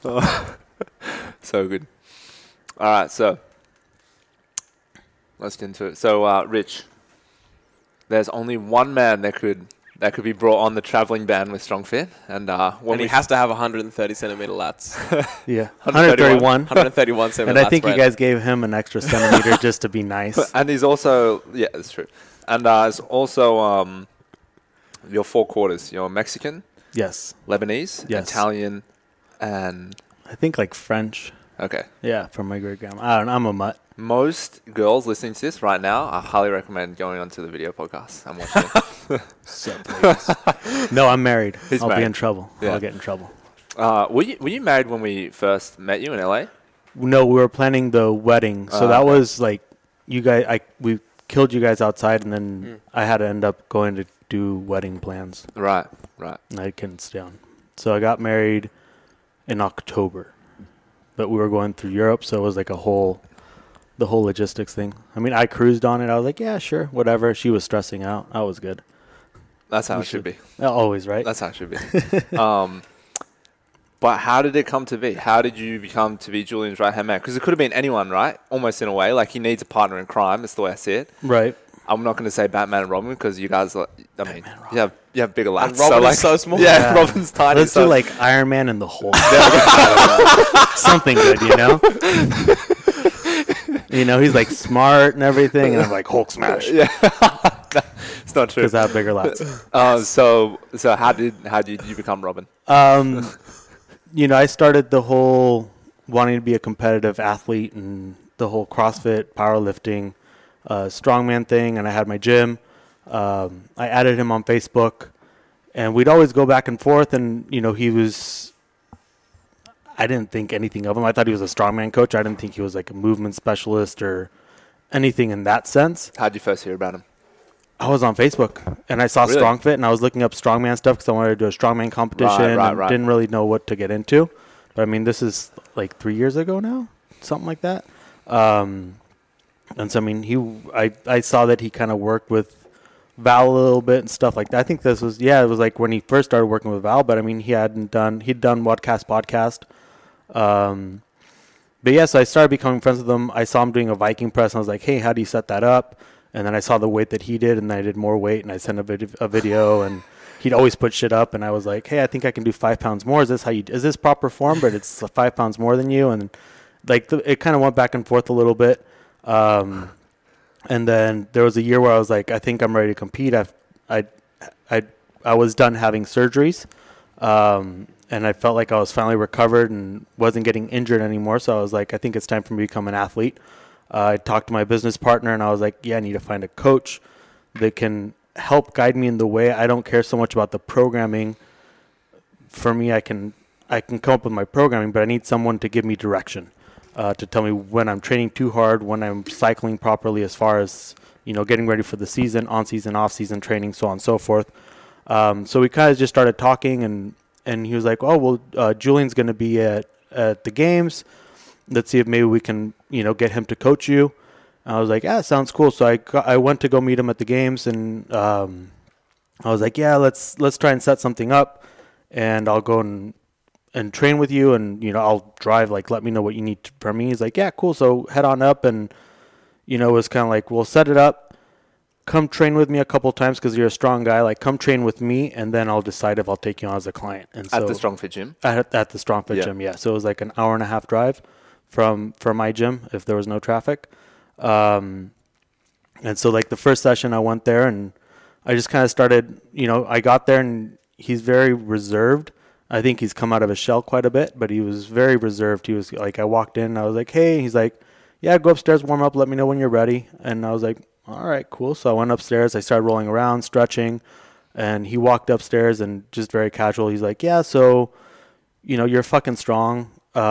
So good. All right, so let's get into it. So, Rich, there's only one man that could be brought on the traveling band with Strong Fit, and he has to have 130 centimeter lats. Yeah, 131. 131 centimeter. And I think you guys gave him an extra centimeter just to be nice. And he's also that's true. And it's also your 4 quarters. You're Mexican, Yes. Lebanese, Yes. Italian, and I think like French. okay. Yeah, from my great grandma. I don't know. I'm a mutt. Most girls listening to this right now, I highly recommend going onto the video podcast and watching it. So please. No, I'm married. I'll married. be in trouble. Yeah. I'll get in trouble. Were you married when we first met you in LA? No, we were planning the wedding. So that was like you guys. We killed you guys outside, and then I had to end up going to do wedding plans. Right. And I couldn't stay on. So I got married in October, but we were going through Europe, so it was like the whole logistics thing. I mean, I cruised on it. I was like, yeah, sure, whatever. She was stressing out. I was good. That's how it should be. Always, right? That's how it should be. But how did it come to be? How did you become to be Julian's right-hand man? Because it could have been anyone, right? Almost in a way. Like, he needs a partner in crime. That's the way I see it. Right. I'm not going to say Batman and Robin because you guys, you have bigger lats. And Robin is so small. Yeah, Robin's tiny. Let's do like Iron Man and the Hulk. Something good, You know, he's like smart and everything, and I'm like Hulk smash. Yeah, it's not true. Because I have bigger lats. So how did you become Robin? I started the whole wanting to be a competitive athlete and the whole CrossFit, powerlifting, strongman thing, and I had my gym. I added him on Facebook, and we'd always go back and forth, and, he was... I didn't think anything of him. I thought he was a strongman coach. I didn't think he was like a movement specialist or anything in that sense. How'd you first hear about him? I was on Facebook, and I saw Really? StrongFit, and I was looking up strongman stuff because I wanted to do a strongman competition. Right. Didn't really know what to get into. But, I mean, this is like 3 years ago now, something like that. And so, I mean, I saw that he kind of worked with Val a little bit and stuff like that. I think this was, it was like when he first started working with Val, but, I mean, he'd done podcast. But yeah, so I started becoming friends with him. I saw him doing a Viking press, and I was like, hey, how do you set that up? And then I saw the weight that he did, and then I did more weight, and I sent a video, and he'd always put shit up, and I was like, hey, I think I can do 5 pounds more. Is this proper form? But it's 5 pounds more than you. And like, it kind of went back and forth a little bit. And then there was a year where I was like, I think I'm ready to compete. I was done having surgeries. And I felt like I was finally recovered and wasn't getting injured anymore. So I was like, I think it's time for me to become an athlete. I talked to my business partner, and I was like, yeah, I need to find a coach that can help guide me in the way. I don't care so much about the programming. For me, I can come up with my programming, but I need someone to give me direction, to tell me when I'm training too hard, when I'm cycling properly as far as, getting ready for the season, on-season, off-season training, so on and so forth. So we kind of just started talking, and he was like, oh, well, Julian's going to be at the games. Let's see if maybe we can, get him to coach you. And I was like, yeah, sounds cool. So I went to go meet him at the games, and I was like, yeah, let's try and set something up, and I'll go and train with you, and, I'll drive, like, let me know what you need from me. He's like, yeah, cool. So head on up, and, it was kind of like, we'll set it up. Come train with me a couple times because you're a strong guy. Like, come train with me, and then I'll decide if I'll take you on as a client. And so At the StrongFit gym? At the StrongFit gym, yeah. So it was like an hour and a half drive from my gym if there was no traffic. And so, like, the first session I went there, and I just kind of started, I got there, and he's very reserved. I think he's come out of his shell quite a bit, but he was very reserved. He was like, I walked in, and I was like, hey. He's like, yeah, go upstairs, warm up, let me know when you're ready. And I was like, all right, cool. So I went upstairs. I started rolling around, stretching, and he walked upstairs and just very casual. He's like, yeah, so, you're fucking strong.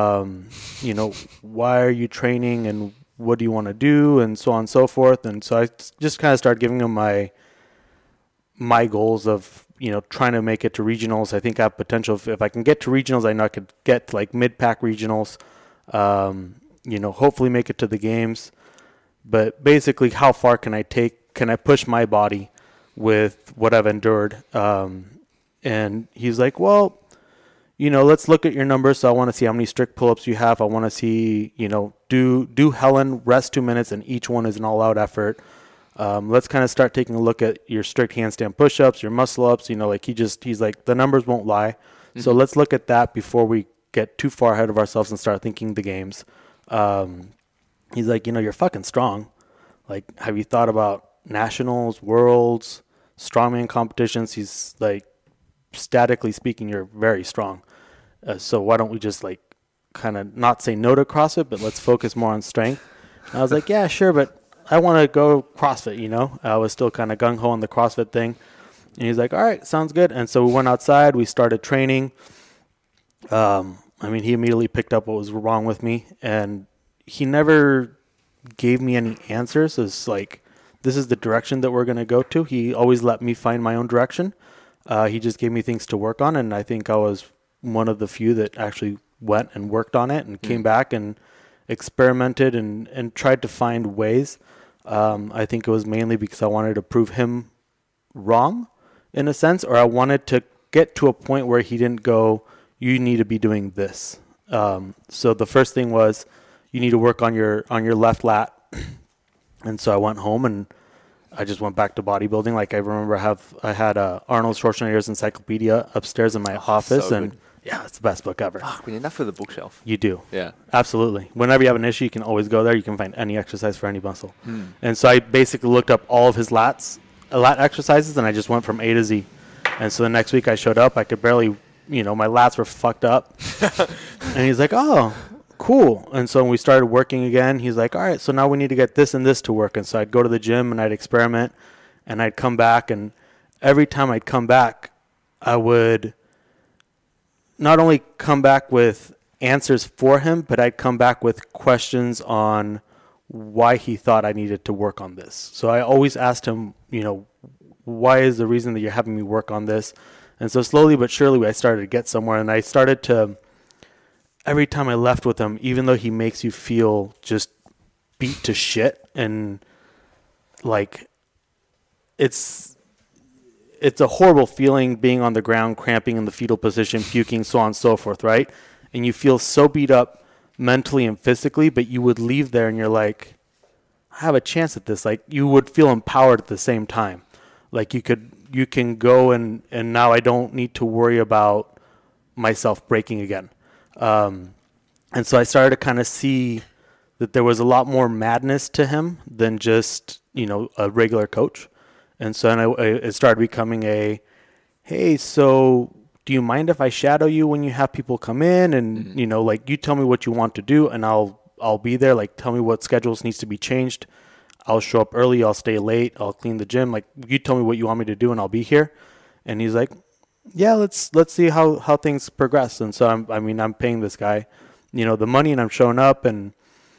Why are you training, and what do you want to do, and so on and so forth. And so I just kind of started giving him my goals of, trying to make it to regionals. I think I have potential. If I can get to regionals, I know I could get to like mid-pack regionals, hopefully make it to the games. But basically, how far can I push my body with what I've endured? And he's like, well, let's look at your numbers. So I want to see how many strict pull-ups you have. I want to see, do Helen, rest 2 minutes, and each one is an all-out effort. Let's kind of start taking a look at your strict handstand push-ups, your muscle-ups. He's like, the numbers won't lie. Mm-hmm. So let's look at that before we get too far ahead of ourselves and start thinking the games. He's like, you're fucking strong. Like, have you thought about nationals, worlds, strongman competitions? He's like, statically speaking, you're very strong. So why don't we just like kind of not say no to CrossFit, but let's focus more on strength. And I was like, yeah, sure, but I want to go CrossFit, I was still kind of gung-ho on the CrossFit thing. And he's like, all right, sounds good. And so we went outside, we started training. He immediately picked up what was wrong with me, and he never gave me any answers. It's like, this is the direction that we're going to go to. He always let me find my own direction. He just gave me things to work on, and I think I was one of the few that actually went and worked on it and came back and experimented and tried to find ways. I think it was mainly because I wanted to prove him wrong in a sense, or I wanted to get to a point where he didn't go, you need to be doing this. So the first thing was, you need to work on your left lat. And so I went home and I just went back to bodybuilding. Like, I remember I had Arnold Schwarzenegger's encyclopedia upstairs in my office, so and good. yeah, it's the best book ever. Fuck, we need that for the bookshelf. You do. Yeah. Absolutely. Whenever you have an issue, you can always go there. You can find any exercise for any muscle. And so I basically looked up all of his lat exercises, and I just went from A to Z. And so the next week I showed up, I could barely, my lats were fucked up. And he's like, oh, cool. And so when we started working again, he's like, all right, so now we need to get this and this to work. And so I'd go to the gym and I'd experiment, and I'd come back. And every time I'd come back, I would not only come back with answers for him, but I'd come back with questions on why he thought I needed to work on this. So I always asked him, why is the reason that you're having me work on this? And so slowly but surely I started to get somewhere, and I started to, every time I left with him, even though he makes you feel just beat to shit, and like it's a horrible feeling being on the ground, cramping in the fetal position, puking, so on and so forth, right? And you feel so beat up mentally and physically, but you would leave there and you're like, I have a chance at this. Like, you would feel empowered at the same time. Like, you can go and now I don't need to worry about myself breaking again. And so I started to kind of see that there was a lot more madness to him than just, a regular coach. And so it started becoming hey, so do you mind if I shadow you when you have people come in? And, you tell me what you want to do, and I'll be there. Like, tell me what schedules needs to be changed. I'll show up early. I'll stay late. I'll clean the gym. Like, you tell me what you want me to do, and I'll be here. And he's like, yeah, let's see how things progress. And so I'm paying this guy, the money, and I'm showing up. And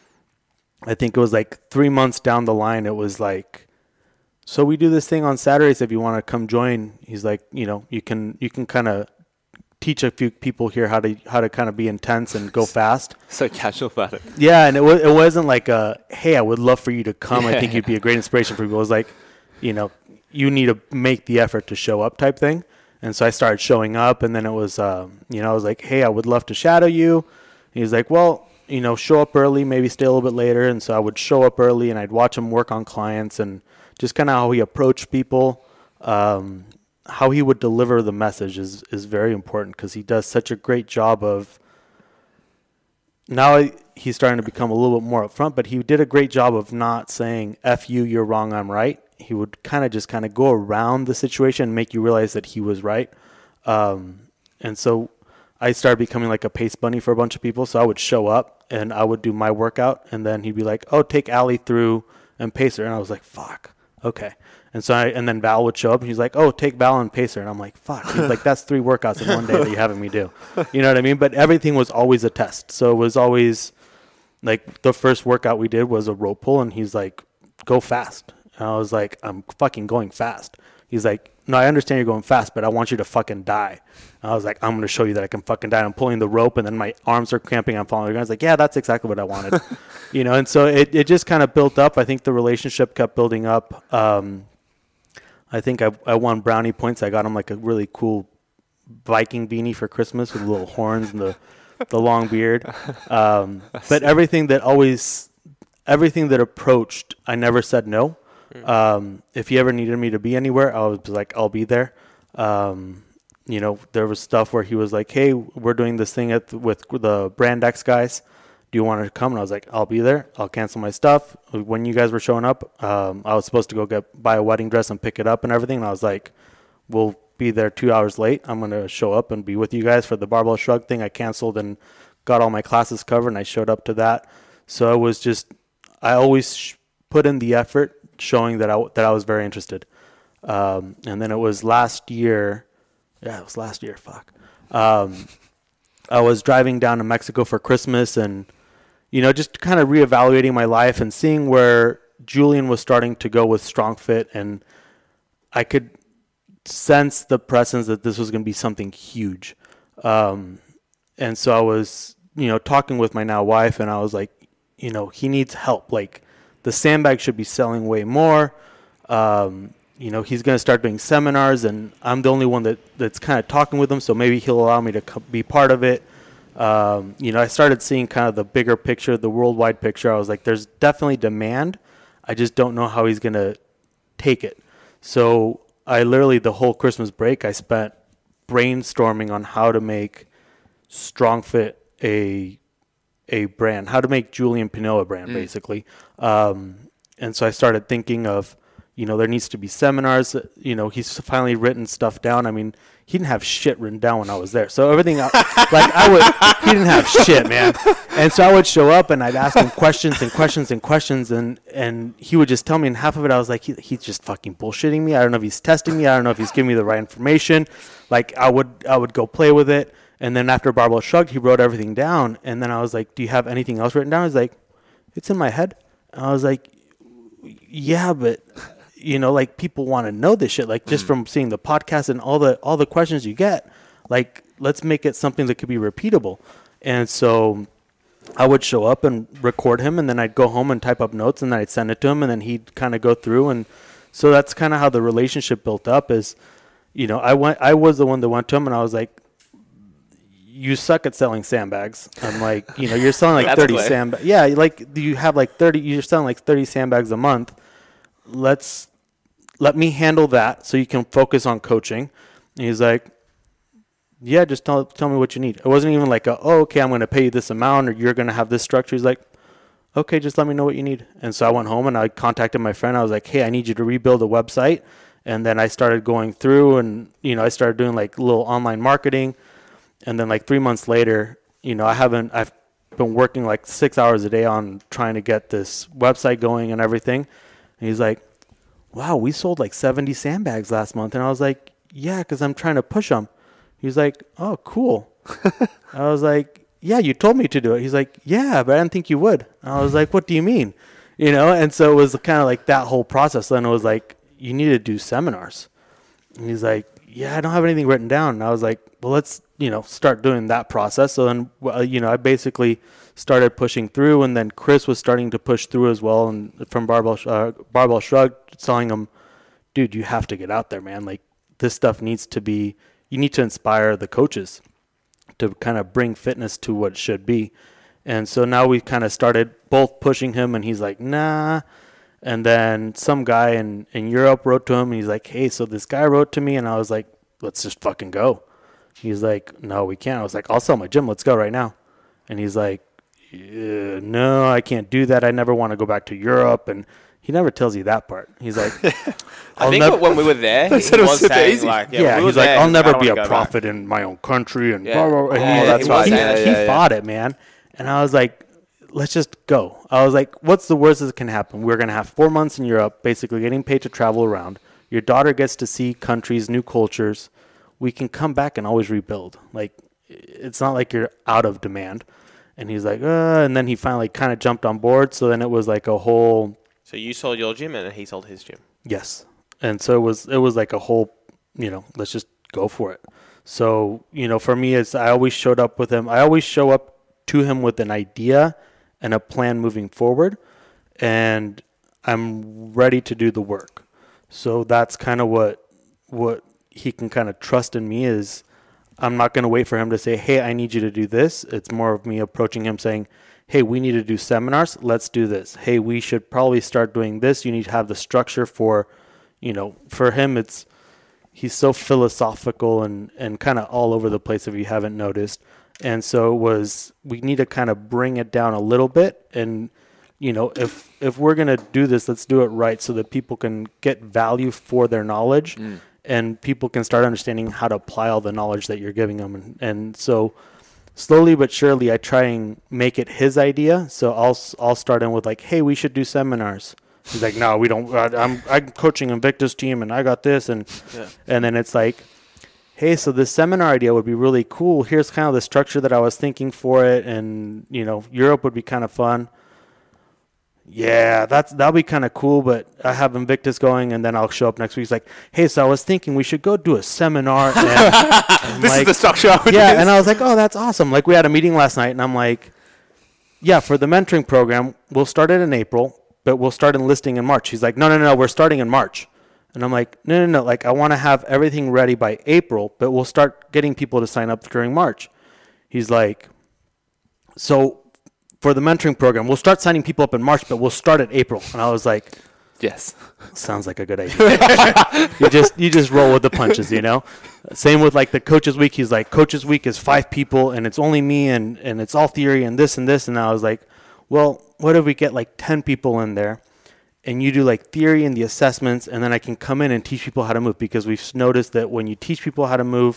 I think it was like 3 months down the line, it was like, so we do this thing on Saturdays if you want to come join. He's like, you can kind of teach a few people here how to kind of be intense and go fast. So casual about it. Yeah, and it wasn't like hey, I would love for you to come. I think you'd be a great inspiration for people. It was like, you need to make the effort to show up type thing. And so I started showing up, and then it was, I was like, hey, I would love to shadow you. He's like, well, show up early, maybe stay a little bit later. And so I would show up early, and I'd watch him work on clients and just kind of how he approached people. How he would deliver the message is very important, because he does such a great job of, now he's starting to become a little bit more upfront, but he did a great job of not saying, F you, you're wrong, I'm right. He would kind of go around the situation and make you realize that he was right. And so I started becoming like a pace bunny for a bunch of people. So I would show up and I would do my workout, and then he'd be like, oh, take Allie through and pace her. And I was like, fuck. Okay. And so and then Val would show up, and he's like, oh, take Val and pace her. And I'm like, fuck. He's like, that's 3 workouts in one day that you're having me do. You know what I mean? But everything was always a test. So it was always like, the first workout we did was a rope pull, and he's like, go fast. And I was like, I'm fucking going fast. He's like, no, I understand you're going fast, but I want you to fucking die. And I was like, I'm going to show you that I can fucking die. And I'm pulling the rope, and then my arms are cramping. I'm falling. I was like, yeah, that's exactly what I wanted. And so it just kind of built up. I think the relationship kept building up. I think I won brownie points. I got him like a really cool Viking beanie for Christmas with the little horns and the long beard. But everything that approached, I never said no. If he ever needed me to be anywhere, I was like, I'll be there. There was stuff where he was like, hey, we're doing this thing with the Brand X guys. Do you want to come? And I was like, I'll be there. I'll cancel my stuff. When you guys were showing up, I was supposed to go buy a wedding dress and pick it up and everything. And I was like, we'll be there 2 hours late. I'm going to show up and be with you guys for the barbell shrug thing. I canceled and got all my classes covered, and I showed up to that. So it was just, I always put in the effort showing that I was very interested. And then it was last year. Yeah, it was last year. Fuck. I was driving down to Mexico for Christmas and, just kind of reevaluating my life and seeing where Julien was starting to go with Strong Fit. And I could sense the presence that this was going to be something huge. And so I was, talking with my now wife, and I was like, he needs help. Like, the sandbag should be selling way more. He's going to start doing seminars, and I'm the only one that's kind of talking with him, so maybe he'll allow me to be part of it. I started seeing kind of the bigger picture, the worldwide picture. I was like, there's definitely demand. I just don't know how he's going to take it. So I literally, the whole Christmas break, I spent brainstorming on how to make Strong Fit a brand, how to make Julien Pinot a brand, basically. And so I started thinking of, there needs to be seminars. He's finally written stuff down. I mean, he didn't have shit written down when I was there. So everything, he didn't have shit, man. And so I would show up and I'd ask him questions and questions and questions, and he would just tell me. And half of it, I was like, he's just fucking bullshitting me. I don't know if he's testing me. I don't know if he's giving me the right information. Like, I would go play with it. And then after Barbell Shrugged, he wrote everything down. And then I was like, do you have anything else written down? He's like, it's in my head. And I was like, yeah, but people want to know this shit, like just from seeing the podcast and all the questions you get, like, let's make it something that could be repeatable. And so I would show up and record him, and then I'd go home and type up notes, and then I'd send it to him, and then he'd kind of go through. And so that's kind of how the relationship built up is, I was the one that went to him, and I was like, you suck at selling sandbags. I'm like, you're selling like 30 sandbags. Yeah. Like, you have like 30, you're selling like 30 sandbags a month. Let me handle that so you can focus on coaching. And he's like, yeah, just tell me what you need. It wasn't even like, okay, I'm going to pay you this amount or you're going to have this structure. He's like, okay, just let me know what you need. And so I went home and I contacted my friend. I was like, hey, I need you to rebuild a website. And then I started going through and, I started doing like little online marketing. And then like 3 months later, I've been working like 6 hours a day on trying to get this website going and everything. And he's like, wow, we sold like 70 sandbags last month. And I was like, yeah, because I'm trying to push them. He's like, oh, cool. I was like, yeah, you told me to do it. He's like, yeah, but I didn't think you would. I was like, what do you mean? And so it was kind of like that whole process. Then it was like, you need to do seminars. And he's like, yeah, I don't have anything written down. And I was like, well, let's, start doing that process. So then, I basically started pushing through, and then Chris was starting to push through as well. And from Barbell Shrugged, telling him, dude, you have to get out there, man. Like, this stuff needs to be, you need to inspire the coaches to kind of bring fitness to what it should be. And so now we kind of started both pushing him, and he's like, nah. And then some guy in Europe wrote to him, and he's like, hey, so this guy wrote to me, and I was like, let's just fucking go. He's like, no, we can't. I was like, I'll sell my gym. Let's go right now. And he's like, no, I can't do that. I never want to go back to Europe. And he never tells you that part. He's like, I think when we were there, he was saying like, he's like, I'll never be a prophet in my own country. And blah, blah, blah. That's right. He fought it, man. And I was like, let's just go. I was like, what's the worst that can happen? We're going to have 4 months in Europe, basically getting paid to travel around. Your daughter gets to see countries, new cultures. We can come back and always rebuild. Like, it's not like you're out of demand. And he's like, and then he finally kind of jumped on board. So then it was like a whole. So you sold your gym and he sold his gym. Yes. And so it was like a whole, let's just go for it. So, for me, I always showed up with him. I always show up to him with an idea and a plan moving forward. And I'm ready to do the work. So that's kind of what he can kind of trust in me is I'm not going to wait for him to say, hey, I need you to do this. It's more of me approaching him saying, hey, we need to do seminars. Let's do this. Hey, we should probably start doing this. You need to have the structure for, for him, he's so philosophical and kind of all over the place if you haven't noticed. And so we need to kind of bring it down a little bit. And, if we're going to do this, let's do it right so that people can get value for their knowledge and people can start understanding how to apply all the knowledge that you're giving them. And so slowly but surely, I try and make it his idea. So I'll start in with like, hey, we should do seminars. He's like, no, we don't. I'm coaching Invictus team, and I got this, and then it's like, hey, so this seminar idea would be really cool. Here's kind of the structure that I was thinking for it, and Europe would be kind of fun. Yeah, that'll be kind of cool, but I have Invictus going, and then I'll show up next week. He's like, hey, so I was thinking we should go do a seminar. And this is the structure. And I was like, oh, that's awesome. Like, we had a meeting last night, and I'm like, yeah, for the mentoring program, we'll start it in April, but we'll start enlisting in March. He's like, no, we're starting in March. And I'm like, no. Like, I want to have everything ready by April, but we'll start getting people to sign up during March. He's like, so for the mentoring program, we'll start signing people up in March, but we'll start at April. And I was like, yes, sounds like a good idea. you just roll with the punches, Same with like the coaches week. He's like, coaches week is 5 people and it's only me and it's all theory and this and this. And I was like, well, what if we get like 10 people in there and you do like theory and the assessments, and then I can come in and teach people how to move, because we've noticed that when you teach people how to move,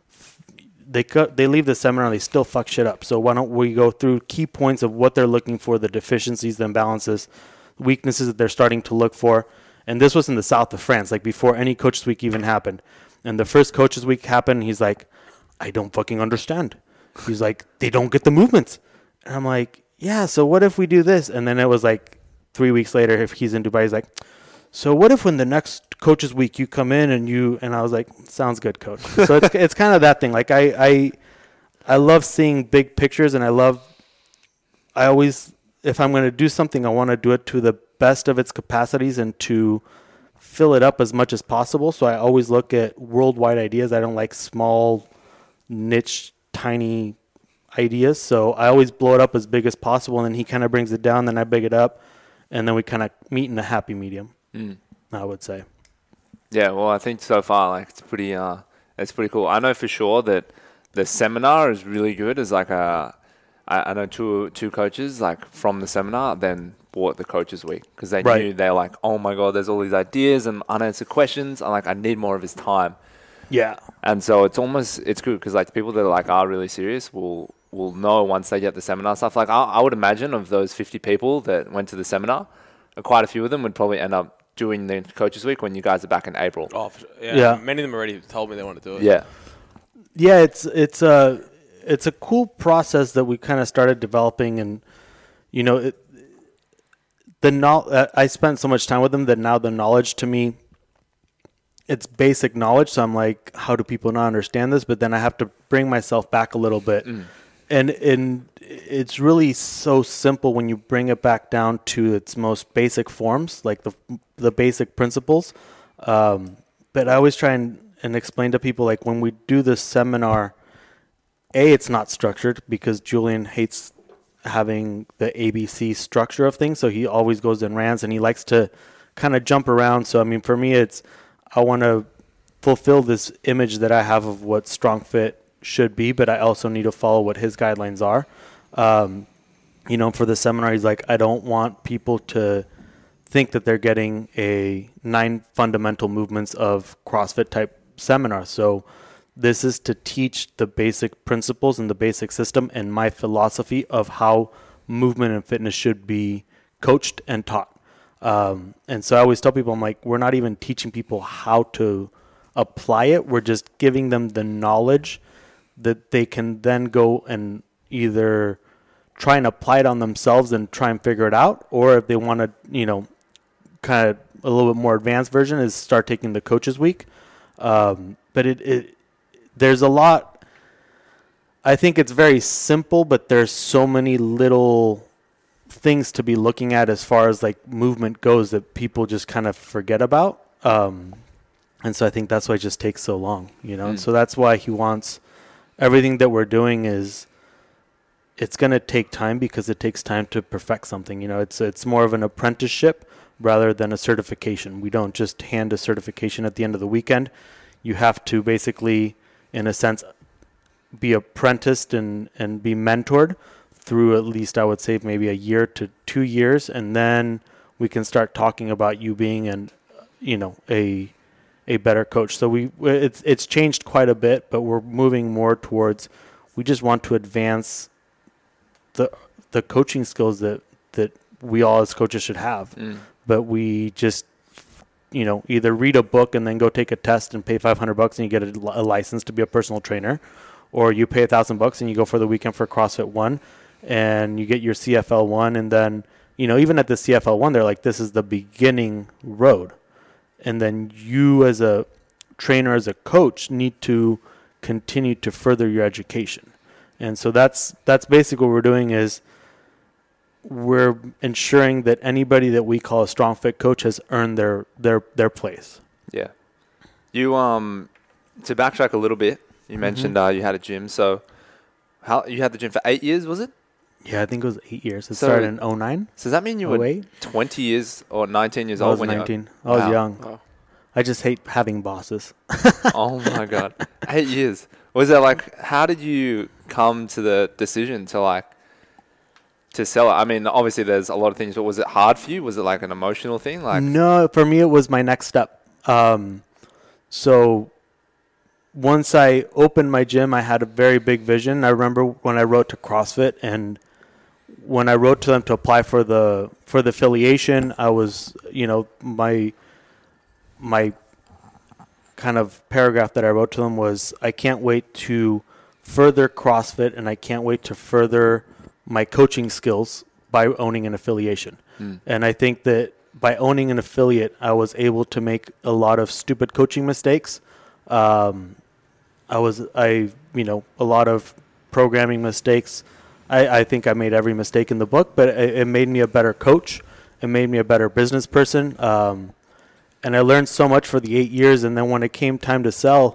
they leave the seminar and they still fuck shit up. So why don't we go through key points of what they're looking for, the deficiencies, the imbalances, weaknesses that they're starting to look for. And this was in the south of France, like before any coaches week even happened. And the first coaches week happened, he's like, I don't fucking understand. He's like, they don't get the movements. And I'm like, yeah, so what if we do this? And then it was like 3 weeks later, if he's in Dubai, he's like, so what if when the next coaches week you come in and I was like, sounds good, coach. So it's kind of that thing. Like I love seeing big pictures, and I always, if I'm going to do something, I want to do it to the best of its capacities and to fill it up as much as possible. So I always look at worldwide ideas. I don't like small, niche, tiny ideas. So I always blow it up as big as possible, and then he kind of brings it down, then I big it up, and then we kind of meet in a happy medium. I would say. Yeah, well, I think so far, like, it's pretty cool. I know for sure that the seminar is really good. As like I know two coaches like from the seminar then bought the coaches week, because they knew, they're like, oh my god, there's all these ideas and unanswered questions. I need more of his time. Yeah. And so it's good, because like people that are really serious will know once they get the seminar stuff. Like I would imagine of those 50 people that went to the seminar, quite a few of them would probably end up doing the coaches week when you guys are back in April. Oh, yeah. Many of them already told me they want to do it. Yeah. Yeah, it's a cool process that we kind of started developing, and I spent so much time with them that now the knowledge to me, it's basic knowledge. So I'm like, how do people not understand this? But then I have to bring myself back a little bit. And it's really so simple when you bring it back down to its most basic forms, like the basic principles. But I always try and explain to people, like, when we do this seminar, it's not structured, because Julien hates having the ABC structure of things. So he always goes in rants, and he likes to kind of jump around. So, I mean, for me, I want to fulfill this image that I have of what Strong Fit should be, but I also need to follow what his guidelines are. For the seminar, he's like, I don't want people to think that they're getting a 9 fundamental movements of CrossFit type seminar. So this is to teach the basic principles and the basic system and my philosophy of how movement and fitness should be coached and taught. And so I always tell people, I'm like, we're not even teaching people how to apply it. We're just giving them the knowledge that they can then go and either try and apply it on themselves and try and figure it out, or if they want to, kind of a little bit more advanced version, is start taking the coaches week. But there's a lot. I think it's very simple, but there's so many little things to be looking at as far as like movement goes that people just kind of forget about. And so I think that's why it just takes so long, And so that's why he wants everything that we're doing it's going to take time because it takes time to perfect something. It's more of an apprenticeship rather than a certification. We don't just hand a certification at the end of the weekend. You have to basically, in a sense, be apprenticed and be mentored through at least, I would say, maybe a year to 2 years, and then we can start talking about you being a better coach. So it's changed quite a bit, but we're moving more towards, we just want to advance the coaching skills that we all as coaches should have. But we just either read a book and then go take a test and pay $500 and you get a license to be a personal trainer, or you pay $1,000 and you go for the weekend for CrossFit 1 and you get your CFL 1, and then even at the CFL 1 they're like, this is the beginning road, and then you as a trainer, as a coach, need to continue to further your education. And so that's basically what we're doing, is we're ensuring that anybody that we call a strong fit coach has earned their place. Yeah. You to backtrack a little bit, you mentioned you had a gym. So how you had the gym for 8 years, was it? Yeah, I think it was 8 years. It started in 2009. So does that mean you were 20 years or 19 years old when 19. I was young. Wow. I just hate having bosses. Oh my God. 8 years. Was that like, how did you come to the decision to sell it? I mean, obviously there's a lot of things, but was it hard for you? Was it like an emotional thing? No, for me, it was my next step. So once I opened my gym, I had a very big vision. I remember when I wrote to CrossFit, and when I wrote to them to apply for the affiliation, I was, my kind of paragraph that I wrote to them was, I can't wait to further CrossFit and I can't wait to further my coaching skills by owning an affiliation. And I think that by owning an affiliate, I was able to make a lot of stupid coaching mistakes. A lot of programming mistakes. I think I made every mistake in the book, but it made me a better coach. It made me a better business person. And I learned so much for the 8 years. And then when it came time to sell,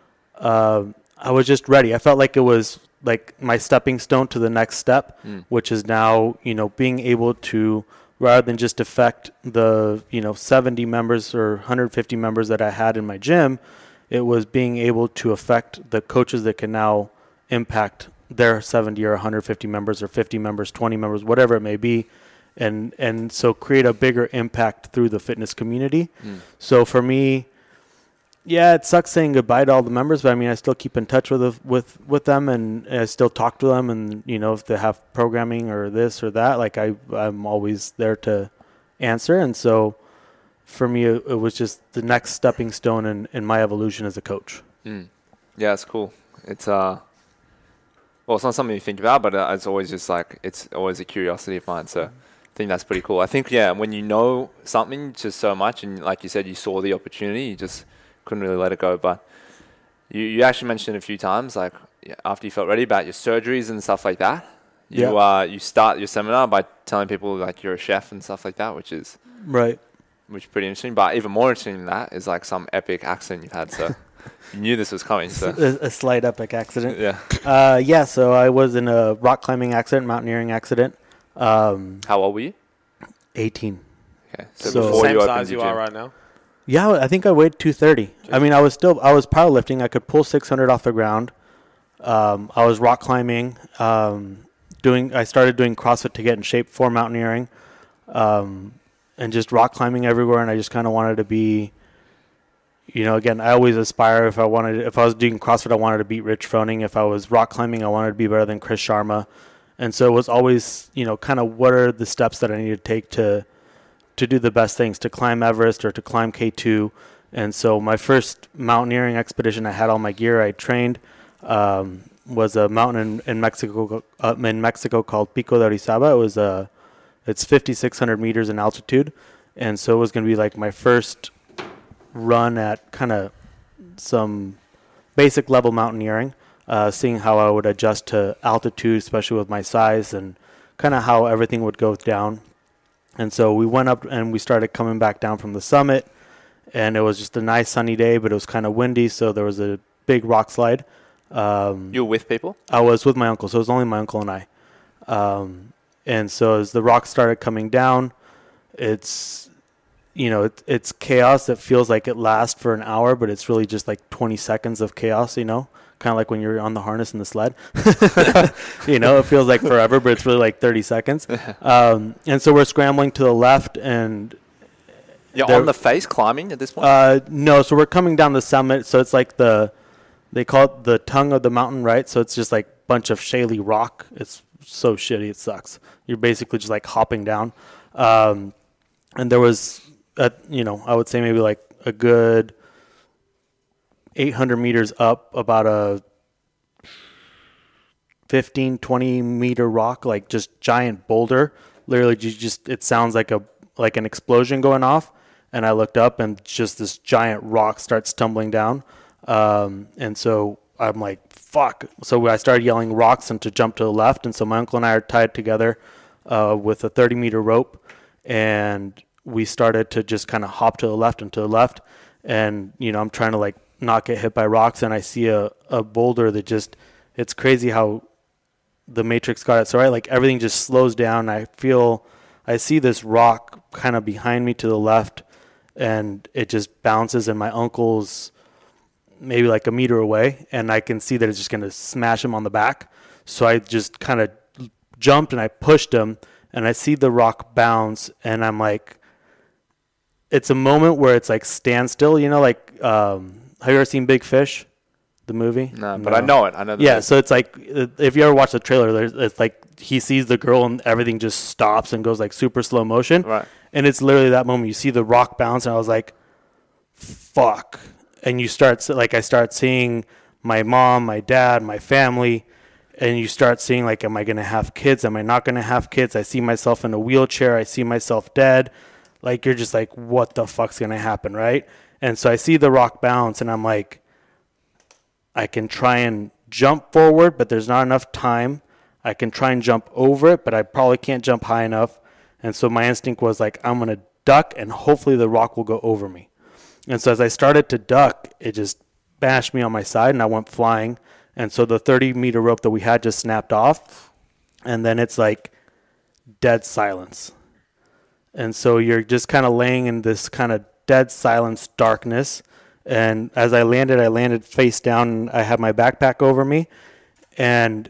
I was just ready. I felt like it was like my stepping stone to the next step, which is now, being able to, rather than just affect the, 70 members or 150 members that I had in my gym, it was being able to affect the coaches that can now impact their 70 or 150 members or 50 members, 20 members, whatever it may be. And so create a bigger impact through the fitness community. So for me, yeah, it sucks saying goodbye to all the members, but I mean, I still keep in touch with them, and I still talk to them. And if they have programming or this or that, like I'm always there to answer. And so for me, it was just the next stepping stone in my evolution as a coach. Yeah, it's cool. It's it's not something you think about, but it's always just it's always a curiosity of mine. So I think that's pretty cool. I think, when you know something just so much, and like you said, you saw the opportunity, you just couldn't really let it go. But you actually mentioned a few times, after you felt ready, about your surgeries and stuff like that. You start your seminar by telling people you're a chef and stuff like that, which is right. Which is pretty interesting. But even more interesting than that is some epic accident you've had. So you knew this was coming. So a slight epic accident. Yeah. So I was in a rock climbing accident, mountaineering accident. How old were you? 18. Okay. So before same size you are right now? Yeah, I think I weighed 230. I mean, I was powerlifting. I could pull 600 off the ground. I was rock climbing. I started doing CrossFit to get in shape for mountaineering, and just rock climbing everywhere. And I just kind of wanted to be, again, I always aspire. If I was doing CrossFit, I wanted to beat Rich Froning. If I was rock climbing, I wanted to be better than Chris Sharma. And so it was always, kind of what are the steps that I need to take to do the best things, to climb Everest or to climb K2. And so my first mountaineering expedition, I had all my gear. I trained, was a mountain in Mexico called Pico de Orizaba. It's 5,600 meters in altitude. And so it was going to be my first run at kind of some basic level mountaineering, seeing how I would adjust to altitude, especially with my size, and kind of how everything would go down. And so we went up and we started coming back down from the summit, and it was just a nice sunny day, but it was kind of windy, so there was a big rock slide. You were with people? I was with my uncle, so it was only my uncle and I. And so as the rocks started coming down, it's chaos that feels like it lasts for an hour, but it's really just like 20 seconds of chaos, kind of like when you're on the harness in the sled. It feels like forever, but it's really like 30 seconds. And so we're scrambling to the left, and you're on the face climbing at this point? No, so we're coming down the summit, so it's like they call it the tongue of the mountain, right? So it's just like a bunch of shaly rock. It's so shitty, it sucks. You're basically just like hopping down. And there was, I would say maybe like a good 800 meters up, about a 15, 20 meter rock, like just giant boulder. Literally it sounds like an explosion going off. And I looked up, and just this giant rock starts tumbling down. And so I'm like, fuck. So I started yelling rocks and to jump to the left. And so my uncle and I are tied together with a 30-meter rope. And we started to just kind of hop to the left and to the left. And, I'm trying to like not get hit by rocks. And I see a boulder that it's crazy how the Matrix got it. So like everything just slows down. I see this rock kind of behind me to the left, and it just bounces, and my uncle's maybe like a meter away, and I can see that it's just going to smash him on the back. So I just kind of jumped and I pushed him, and I see the rock bounce, and I'm like, it's a moment where it's like standstill, like, have you ever seen Big Fish, the movie? No, but I know it. I know the Yeah, movie. so it's like, if you ever watch the trailer, it's like he sees the girl and everything just stops and goes like super slow motion. Right. And it's literally that moment. You see the rock bounce, and I was like, fuck. And I start seeing my mom, my dad, my family, and you start seeing like, am I going to have kids? Am I not going to have kids? I see myself in a wheelchair. I see myself dead. Like, you're just like, what the fuck's going to happen, right? And so I see the rock bounce, and I'm like, I can try and jump forward, but there's not enough time. I can try and jump over it, but I probably can't jump high enough. And so my instinct was like, I'm going to duck, and hopefully the rock will go over me. And so as I started to duck, it just bashed me on my side, and I went flying. And so the 30-meter rope that we had just snapped off, and then it's like dead silence. And so you're just kind of laying in this kind of dead silence, darkness. And as I landed face down, and I had my backpack over me. And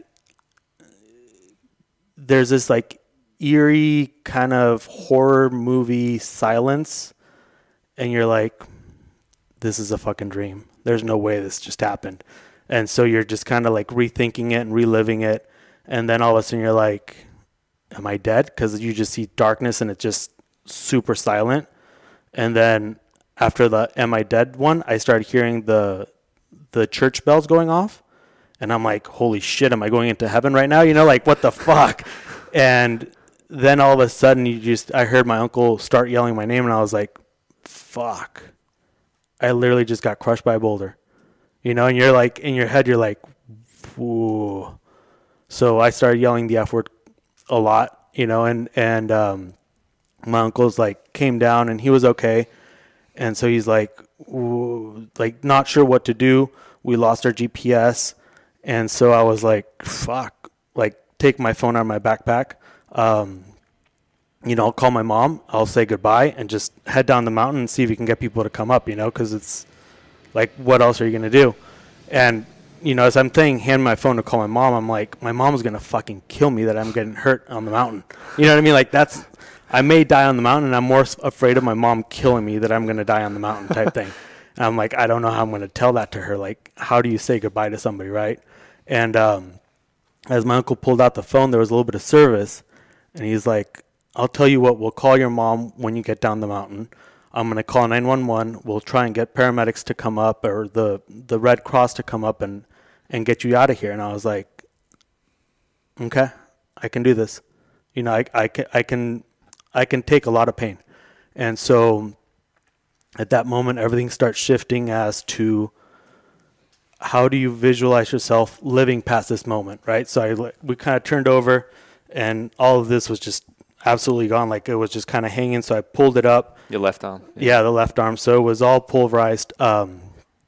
there's this like eerie kind of horror movie silence. And you're like, this is a fucking dream. There's no way this just happened. And so you're just kind of like rethinking it and reliving it. And then all of a sudden you're like, am I dead? Because you just see darkness and it's just super silent. And then after the am I dead one, I started hearing the church bells going off. And I'm like, holy shit, am I going into heaven right now? Like, what the fuck? And then all of a sudden I heard my uncle start yelling my name, and I was like, fuck. I literally just got crushed by a boulder. And you're like, in your head, you're like, whoa. So I started yelling the F word a lot, and my uncle's like came down, and he was okay. And so he's like, ooh, like not sure what to do. We lost our GPS. And so I was like, fuck, like take my phone out of my backpack. I'll call my mom. I'll say goodbye and just head down the mountain and see if we can get people to come up, because it's like, what else are you going to do? And, as I'm handing my phone to call my mom, I'm like, my mom's going to fucking kill me that I'm getting hurt on the mountain. You know what I mean? Like I may die on the mountain, and I'm more afraid of my mom killing me that I'm going to die on the mountain type thing. And I'm like, I don't know how I'm going to tell that to her. Like, how do you say goodbye to somebody, right? And as my uncle pulled out the phone, there was a little bit of service. And he's like, I'll tell you what, we'll call your mom when you get down the mountain. I'm going to call 911. We'll try and get paramedics to come up, or the Red Cross to come up and get you out of here. And I was like, okay, I can do this. I can take a lot of pain. And so at that moment, everything starts shifting as to how do you visualize yourself living past this moment, right? So we kind of turned over, and all of this was just absolutely gone. Like, it was just kind of hanging. So I pulled it up. Your left arm. Yeah, the left arm. So it was all pulverized. So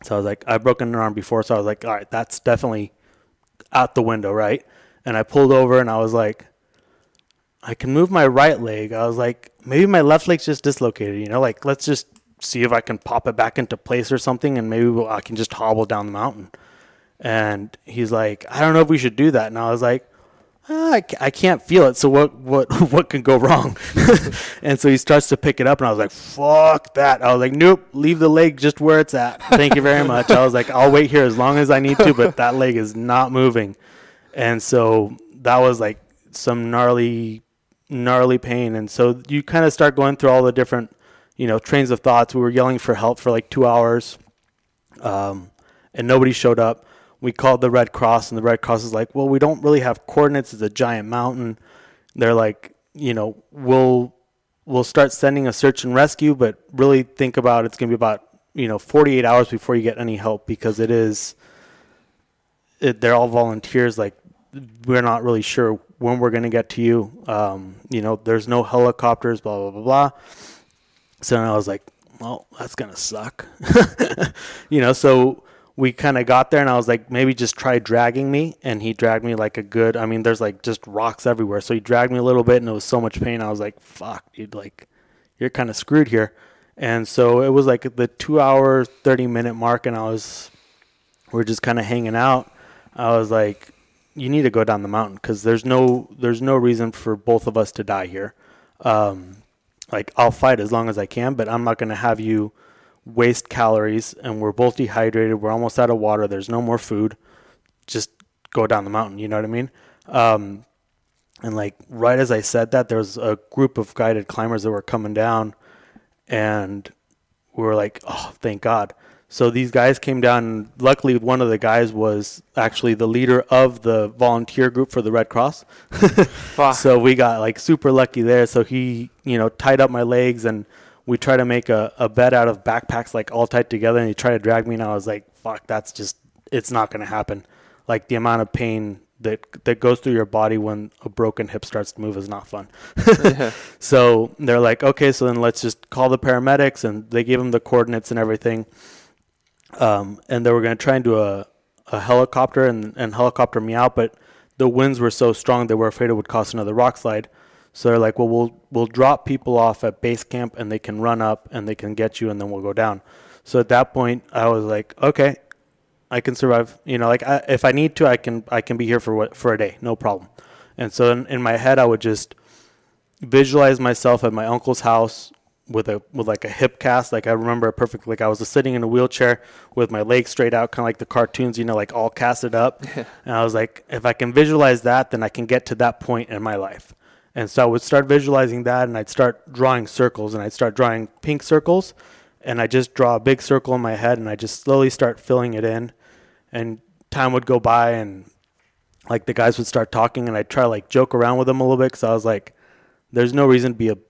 So I was like, I've broken an arm before. So I was like, all right, that's definitely out the window, right? And I pulled over and I was like, I can move my right leg. I was like, maybe my left leg's just dislocated, you know, like let's just see if I can pop it back into place or something, and maybe I can just hobble down the mountain. And he's like, I don't know if we should do that. And I was like, I can't feel it. So what can go wrong? And so he starts to pick it up, and I was like, fuck that. I was like, nope, leave the leg just where it's at. Thank you very much. I was like, I'll wait here as long as I need to, but that leg is not moving. And so that was like some gnarly pain. And so you kind of start going through all the different, trains of thoughts. We were yelling for help for like 2 hours, and nobody showed up. We called the Red Cross, and the Red Cross is like, well, we don't really have coordinates. It's a giant mountain. They're like, we'll start sending a search and rescue, but really think about it's going to be about, 48 hours before you get any help, because they're all volunteers. Like, we're not really sure when we're going to get to you. There's no helicopters, blah, blah, blah, blah. So I was like, well, that's going to suck. So we kind of got there, and I was like, maybe just try dragging me. And he dragged me like there's like just rocks everywhere. So he dragged me a little bit, and it was so much pain. I was like, fuck, dude, like you're kind of screwed here. And so it was like the 2 hour, 30-minute mark, and we're just kind of hanging out. I was like, you need to go down the mountain, because there's no reason for both of us to die here. Like, I'll fight as long as I can, but I'm not going to have you waste calories, and we're both dehydrated. We're almost out of water. There's no more food. Just go down the mountain. You know what I mean? And like right as I said that, there was a group of guided climbers that were coming down, and we were like, oh, thank God. So these guys came down, and luckily one of the guys was actually the leader of the volunteer group for the Red Cross. So we got like super lucky there. So he, tied up my legs, and we tried to make a bed out of backpacks, like all tied together, and he tried to drag me, and I was like, fuck, it's not going to happen. Like, the amount of pain that goes through your body when a broken hip starts to move is not fun. Yeah. So they're like, okay, so then let's just call the paramedics, and they gave him the coordinates and everything. And they were going to try and do a helicopter and helicopter me out, but the winds were so strong they were afraid it would cause another rock slide. So they're like, well, we'll drop people off at base camp, and they can run up and they can get you, and then we'll go down. So at that point, I was like, okay, I can survive. If I need to, I can be here for a day, no problem. And so in my head, I would just visualize myself at my uncle's house with like a hip cast. Like, I remember it perfectly. Like, I was just sitting in a wheelchair with my legs straight out, kind of like the cartoons, like all casted up. And I was like, if I can visualize that, then I can get to that point in my life. And so I would start visualizing that, and I'd start drawing circles, and I'd start drawing pink circles, and I just draw a big circle in my head, and I just slowly start filling it in. And time would go by, and like the guys would start talking, and I'd try to like joke around with them a little bit, because I was like, there's no reason to be a,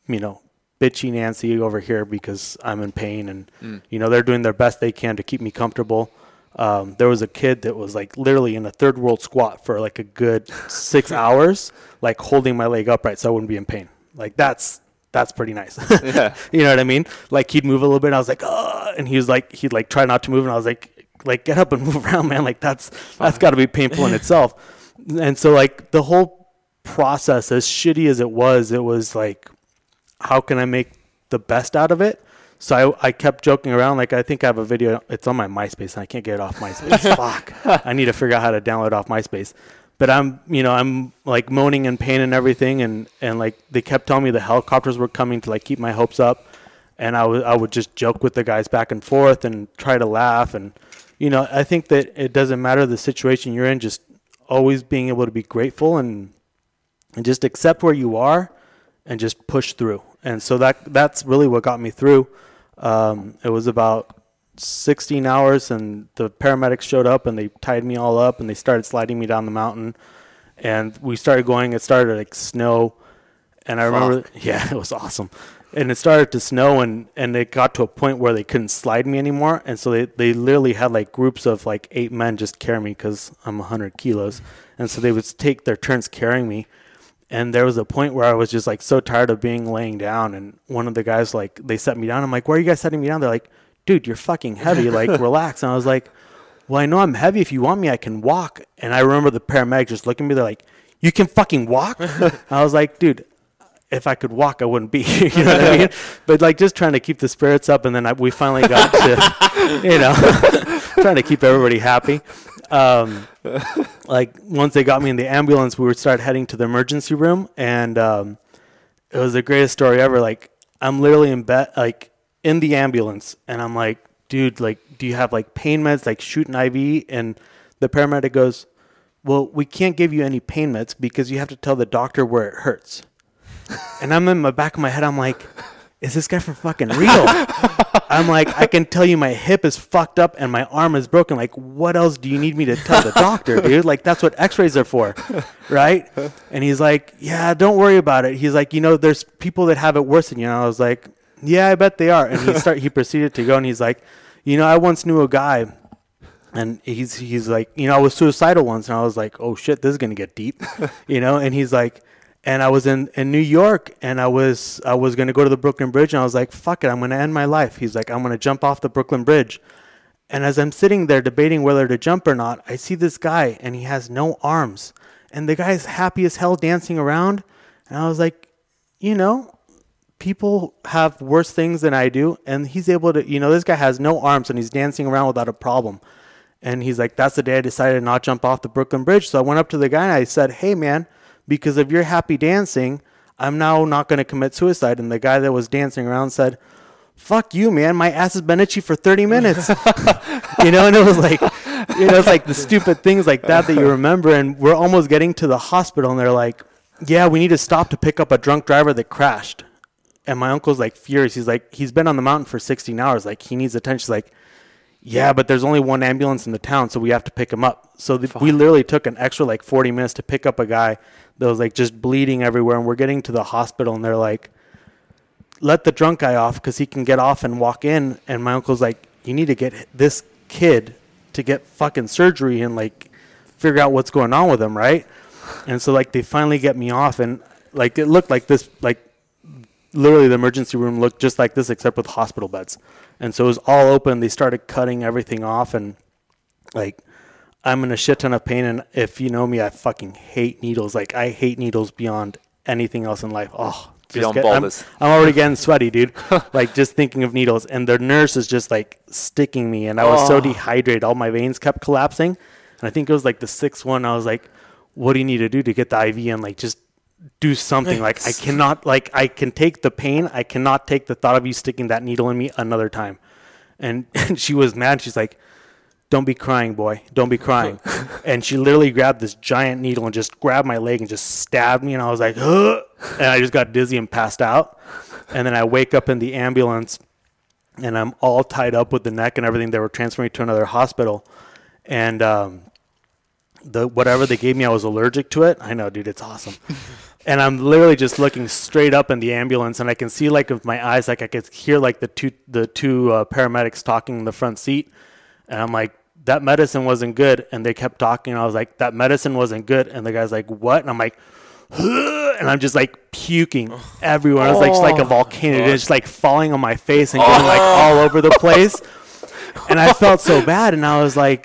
bitchy Nancy over here because I'm in pain, and they're doing their best they can to keep me comfortable. There was a kid that was like literally in a third world squat for like a good 6 hours, like holding my leg upright so I wouldn't be in pain. Like, that's pretty nice. Yeah. You know what I mean? Like, he'd move a little bit, and I was like, oh, and he'd like try not to move, and I was like get up and move around, man. Like, that's got to be painful in itself. And so like the whole process, as shitty as it was like, how can I make the best out of it? So I kept joking around. Like, I think I have a video. It's on my MySpace, and I can't get it off MySpace. Fuck. I need to figure out how to download it off MySpace. But I'm like moaning in pain and everything. And like, they kept telling me the helicopters were coming to like keep my hopes up. And I would just joke with the guys back and forth and try to laugh. And, I think that it doesn't matter the situation you're in, just always being able to be grateful and just accept where you are and just push through. And so that's really what got me through. It was about 16 hours, and the paramedics showed up, and they tied me all up, and they started sliding me down the mountain. And we started going. It started to like snow, and I remember, yeah, it was awesome. And it started to snow, and it got to a point where they couldn't slide me anymore. And so they literally had like groups of like 8 men just carry me, because I'm 100 kilos. And so they would take their turns carrying me. And there was a point where I was just like so tired of laying down. And one of the guys, like, they set me down. I'm like, why are you guys setting me down? They're like, dude, you're fucking heavy. Like, relax. And I was like, well, I know I'm heavy. If you want me, I can walk. And I remember the paramedic just looking at me. They're like, you can fucking walk? I was like, dude, if I could walk, I wouldn't be here. You know what I mean? But like just trying to keep the spirits up. And then we finally got to, you know, trying to keep everybody happy. Like once they got me in the ambulance, we would start heading to the emergency room. And it was the greatest story ever. Like I'm literally in bed, like in the ambulance. And I'm like, dude, like, do you have like pain meds, like shoot an IV? And the paramedic goes, well, we can't give you any pain meds because you have to tell the doctor where it hurts. And I'm in the back of my head, I'm like, is this guy for fucking real? I'm like, I can tell you my hip is fucked up and my arm is broken. Like, what else do you need me to tell the doctor, dude? Like, that's what x-rays are for, right? And he's like, yeah, don't worry about it. He's like, you know, there's people that have it worse than you. And I was like, yeah, I bet they are. And he proceeded to go, and he's like, you know, I once knew a guy, and he's like, you know, I was suicidal once, and I was like, oh shit, this is gonna get deep, you know. And he's like, and I was in New York, and I was gonna go to the Brooklyn Bridge, and I was like, fuck it, I'm gonna end my life. He's like, I'm gonna jump off the Brooklyn Bridge. And as I'm sitting there debating whether to jump or not, I see this guy, and he has no arms, and the guy's happy as hell dancing around, and I was like, you know, people have worse things than I do, and he's able to, you know, this guy has no arms, and he's dancing around without a problem. And he's like, that's the day I decided not to jump off the Brooklyn Bridge. So I went up to the guy and I said, hey man, because of your happy dancing, I'm now not going to commit suicide. And the guy that was dancing around said, fuck you, man. My ass has been itchy for 30 minutes. You know, and it was like, you know, it's like the stupid things like that you remember. And we're almost getting to the hospital, and they're like, yeah, we need to stop to pick up a drunk driver that crashed. And my uncle's like furious. He's like, he's been on the mountain for 16 hours. Like, he needs attention. He's like, yeah, but there's only one ambulance in the town, so we have to pick him up. So we literally took an extra like 40 minutes to pick up a guy that was like just bleeding everywhere. And we're getting to the hospital, and they're like, let the drunk guy off because he can get off and walk in. And my uncle's like, you need to get this kid to get fucking surgery and like figure out what's going on with him, right? And so like they finally get me off, and like it looked like this, like literally the emergency room looked just like this except with hospital beds. And so it was all open. They started cutting everything off, and like I'm in a shit ton of pain. And if you know me, I fucking hate needles. Like I hate needles beyond anything else in life. Oh, I'm already getting sweaty, dude. Like just thinking of needles. And the nurse is just like sticking me, and I was so dehydrated. All my veins kept collapsing. And I think it was like the sixth one. I was like, what do you need to do to get the IV? And like just do something. Like I cannot, like I can take the pain, I cannot take the thought of you sticking that needle in me another time. And she was mad. She's like, don't be crying, boy, don't be crying. And she literally grabbed this giant needle and just grabbed my leg and just stabbed me. And I was like, ugh! And I just got dizzy and passed out. And then I wake up in the ambulance, and I'm all tied up with the neck and everything. They were transferring me to another hospital, and whatever they gave me, I was allergic to it. I know, dude, it's awesome. And I'm literally just looking straight up in the ambulance, and I can see like with my eyes, like I could hear like the two paramedics talking in the front seat. And I'm like, that medicine wasn't good. And they kept talking. And I was like, that medicine wasn't good. And the guy's like, what? And I'm like, huh? And I'm just like puking everywhere. It was like just like a volcano. It's just like falling on my face and going like all over the place. And I felt so bad. And I was like,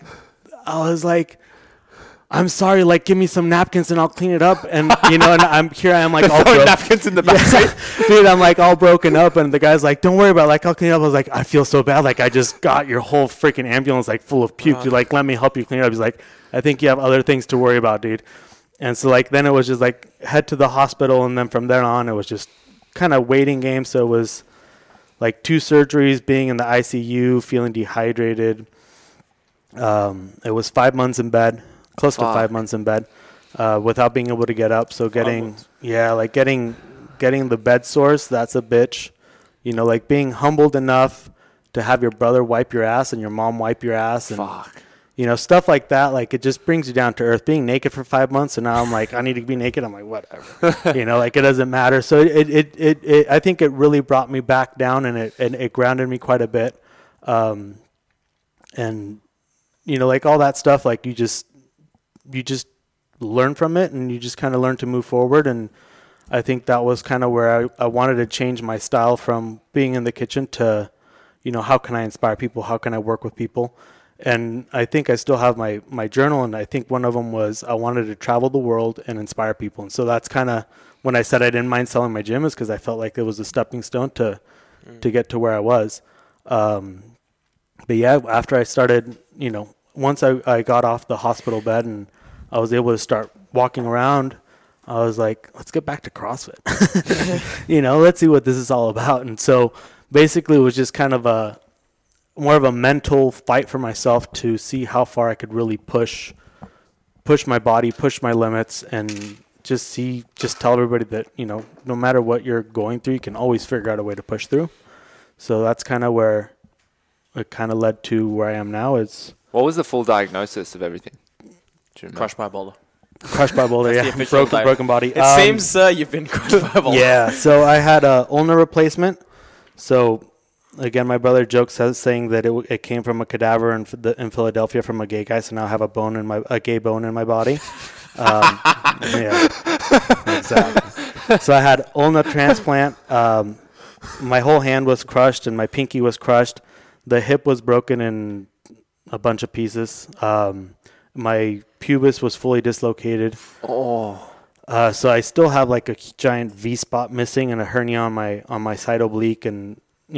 I'm sorry, like, give me some napkins and I'll clean it up. And, you know, and I'm like all broken. Napkins in the back seat. Dude, I'm like all broken up. And the guy's like, don't worry about it. Like, I'll clean it up. I was like, I feel so bad. Like, I just got your whole freaking ambulance, like, full of puke. Dude, like, let me help you clean it up. He's like, I think you have other things to worry about, dude. And so, like, then it was just, like, head to the hospital. And then from there on, it was just kind of waiting game. So it was, like, 2 surgeries, being in the ICU, feeling dehydrated. It was 5 months in bed. Close to 5 months in bed, without being able to get up. So getting the bed sores, that's a bitch. You know, like being humbled enough to have your brother wipe your ass and your mom wipe your ass, and you know, stuff like that. Like it just brings you down to earth. Being naked for 5 months, and now I'm like, I need to be naked. I'm like, whatever. You know, like it doesn't matter. So it I think it really brought me back down, and it grounded me quite a bit. And you know, like all that stuff, like you just learn from it, and you just kind of learn to move forward. And I think that was kind of where I wanted to change my style from being in the kitchen to, how can I inspire people? How can I work with people? And I think I still have my journal, and I think one of them was I wanted to travel the world and inspire people. And so that's kind of when I said I didn't mind selling my gym, is because I felt like it was a stepping stone to get to where I was. But yeah, after I started, once I got off the hospital bed and I was able to start walking around, I was like, let's get back to CrossFit. Let's see what this is all about. And so basically it was just kind of more of a mental fight for myself to see how far I could really push my body, push my limits, and just tell everybody that, no matter what you're going through, you can always figure out a way to push through. So that's kind of where it kind of led to where I am now. What was the full diagnosis of everything? Crushed by a boulder. Crushed by a boulder, yeah. Broken body. It seems you've been crushed by a boulder. Yeah, so I had a ulnar replacement. So again, my brother jokes saying that it came from a cadaver in Philadelphia from a gay guy. So now I have a gay bone in my body. Yeah, exactly. So I had ulnar transplant. My whole hand was crushed and my pinky was crushed. The hip was broken in a bunch of pieces. My pubis was fully dislocated. Oh. So I still have like a giant V spot missing and a hernia on my side oblique, and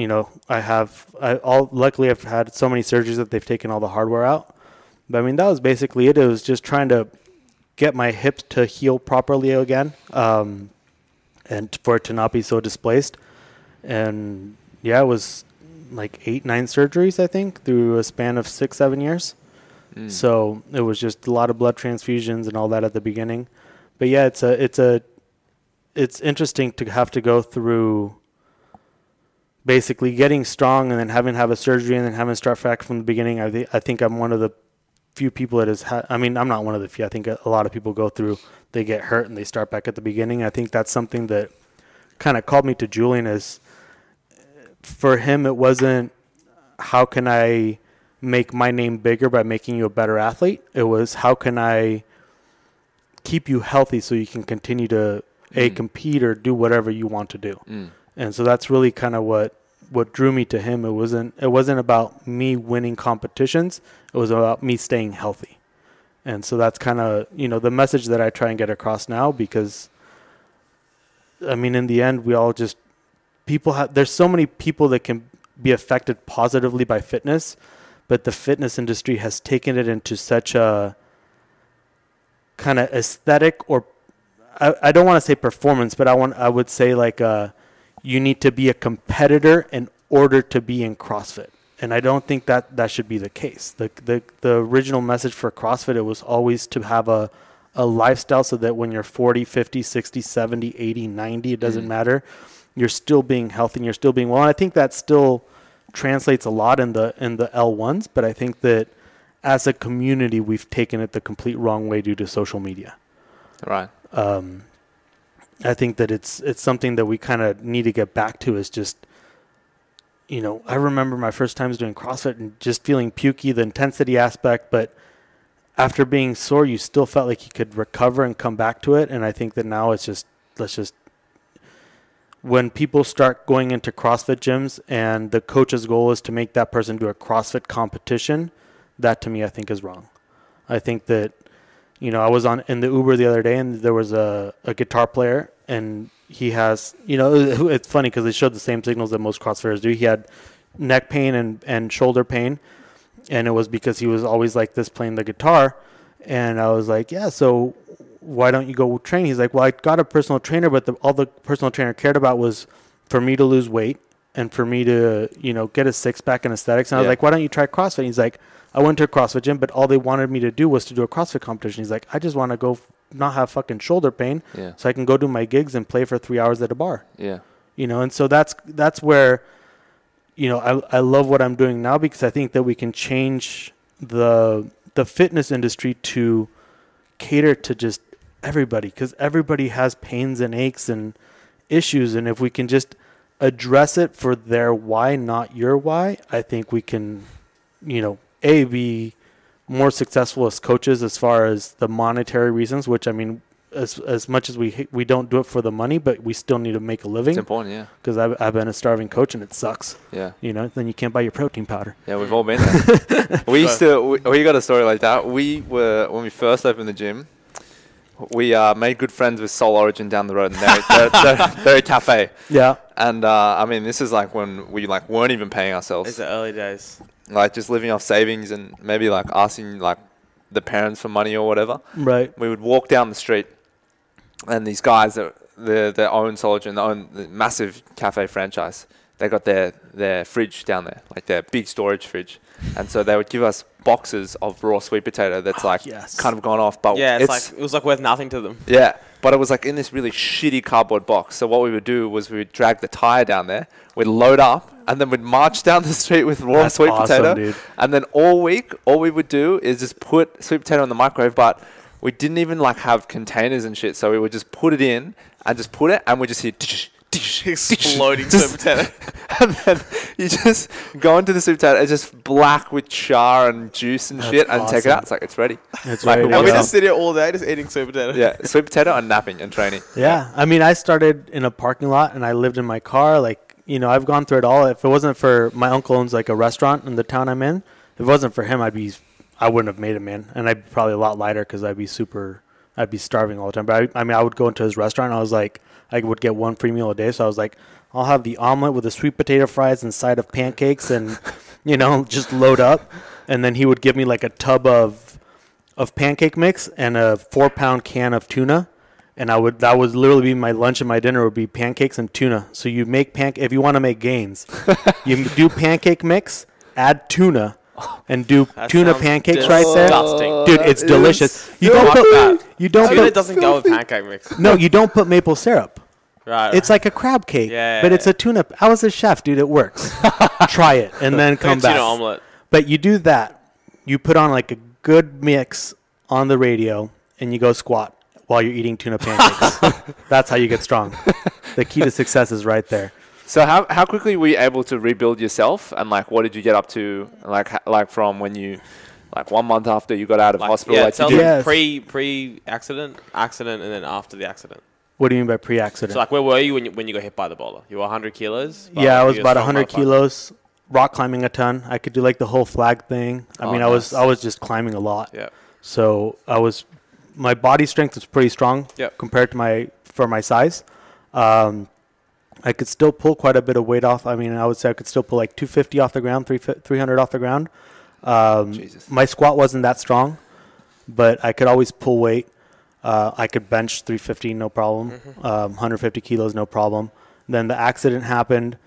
luckily I've had so many surgeries that they've taken all the hardware out. But I mean, that was basically it. It was just trying to get my hips to heal properly again, and for it to not be so displaced. And yeah, it was like 8-9 surgeries, I think, through a span of 6-7 years. So it was just a lot of blood transfusions and all that at the beginning. But yeah, it's interesting to have to go through basically getting strong and then having to have a surgery and then having to start back from the beginning. I think I'm one of the few people that has had, I mean, I'm not one of the few. I think a lot of people go through, they get hurt and they start back at the beginning. I think that's something that kind of called me to Julien. Is for him, it wasn't how can I make my name bigger by making you a better athlete. It was how can I keep you healthy so you can continue to compete or do whatever you want to do. And so that's really kind of what drew me to him. It wasn't about me winning competitions. It was about me staying healthy. And so that's kind of, the message that I try and get across now, because I mean, in the end, we all just, there's so many people that can be affected positively by fitness, but the fitness industry has taken it into such a kind of aesthetic, or I don't want to say performance, but I would say like you need to be a competitor in order to be in CrossFit. And I don't think that should be the case. The original message for CrossFit, it was always to have a lifestyle so that when you're 40, 50, 60, 70, 80, 90, it doesn't matter. You're still being healthy and you're still being well. And I think that still translates a lot in the L1s, but I think that as a community, we've taken it the complete wrong way due to social media. Right. I think that it's something that we kind of need to get back to, is just, I remember my first times doing CrossFit and just feeling pukey, the intensity aspect, but after being sore, you still felt like you could recover and come back to it. And I think that now it's just, when people start going into CrossFit gyms and the coach's goal is to make that person do a CrossFit competition, that to me, I think is wrong. I think that, I was in the Uber the other day and there was a guitar player, and he has, it's funny because they showed the same signals that most CrossFitters do. He had neck pain and shoulder pain, and it was because he was always like this playing the guitar. And I was like, yeah, so why don't you go train? He's like, well, I got a personal trainer, but all the personal trainer cared about was for me to lose weight and for me to, get a six-pack and aesthetics. And I was like, why don't you try CrossFit? And he's like, I went to a CrossFit gym, but all they wanted me to do was to do a CrossFit competition. He's like, I just want to go not have fucking shoulder pain so I can go do my gigs and play for 3 hours at a bar. Yeah. And so that's where, I love what I'm doing now, because I think that we can change the fitness industry to cater to just everybody, because everybody has pains and aches and issues. And if we can just address it for their why, not your why, I think we can, be more successful as coaches as far as the monetary reasons, which, I mean, as much as we don't do it for the money, but we still need to make a living. It's important, yeah. Because I've been a starving coach and it sucks. Yeah. You know, then you can't buy your protein powder. Yeah, we've all been there. We got a story like that. When we first opened the gym, we made good friends with Soul Origin down the road, and they're a cafe. Yeah. And I mean, this is like when we like weren't even paying ourselves. It's the early days. Like just living off savings and maybe like asking like the parents for money or whatever. Right. We would walk down the street, and these guys that own Soul Origin, they own the massive cafe franchise. They got their fridge down there, like their big storage fridge, and so they would give us boxes of raw sweet potato that's kind of gone off, but yeah, it was like worth nothing to them. Yeah, but it was like in this really shitty cardboard box. So what we would do was we would drag the tire down there, we'd load up, and then we'd march down the street with raw sweet potato. Dude. And then all week, all we would do is just put sweet potato in the microwave, but we didn't even like have containers and shit. So we would just put it in and just put it, and we just hear exploding sweet potato. And then you just go into the sweet potato, it's just black with char and juice and shit, and take it out. It's like, it's ready. It's like, ready. And we just sit here all day just eating sweet potato. Yeah, sweet potato and napping and training. Yeah. I mean, I started in a parking lot and I lived in my car. Like, you know, I've gone through it all. If it wasn't for my uncle owns like a restaurant in the town I'm in, if it wasn't for him, I wouldn't have made it, man. And I'd be probably a lot lighter because I'd be starving all the time. But I mean, I would go into his restaurant and I was like, I would get one free meal a day. So I was like, I'll have the omelet with the sweet potato fries and side of pancakes and, you know, just load up. And then he would give me like a tub of pancake mix and a 4-pound can of tuna. And that would literally be my lunch and my dinner would be pancakes and tuna. So you make if you want to make gains, you do pancake mix, add tuna, and do tuna pancakes right there. Dude, it's delicious. You don't put that. You don't tuna put, doesn't go with pancake mix. No, you don't put maple syrup. Right. It's like a crab cake, but it's a tuna. I was a chef, dude. It works. Try it and then come back. Tuna omelet. But you do that. You put on like a good mix on the radio, and you go squat while you're eating tuna pancakes. That's how you get strong. The key to success is right there. So how quickly were you able to rebuild yourself, and like what did you get up to, like from when you, like 1 month after you got out of hospital? Yeah, like tell me pre-accident, accident, and then after the accident. What do you mean by pre-accident? So like where were you when you got hit by the bowler? You were 100 kilos? Yeah, I was about 100 kilos. Rock climbing a ton. I could do like the whole flag thing. I mean, nice. I was just climbing a lot. Yeah. So my body strength was pretty strong compared to for my size. I could still pull quite a bit of weight off. I mean, I would say I could still pull like 250 off the ground, 300 off the ground. My squat wasn't that strong, but I could always pull weight. I could bench 350, no problem. 150 kilos, no problem. Then the accident happened.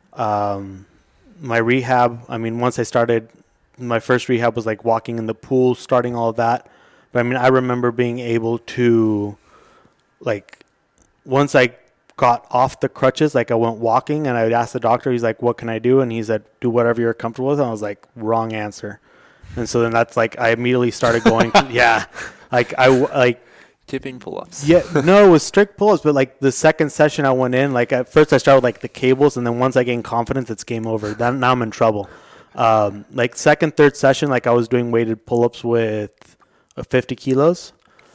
My rehab, I mean, once I started, my first rehab was like walking in the pool, starting all of that. But I mean, I remember being able to, like, once I got off the crutches, like I went walking and I would ask the doctor, he's like, what can I do? And he said, do whatever you're comfortable with. And I was like, wrong answer. And so then that's like, I immediately started going, tipping pull-ups. Yeah, no, it was strict pull-ups, but like the second session I went in, like at first I started with like the cables, and then once I gained confidence, it's game over. Then now I'm in trouble. Like second, third session, like I was doing weighted pull-ups with 50 kilos.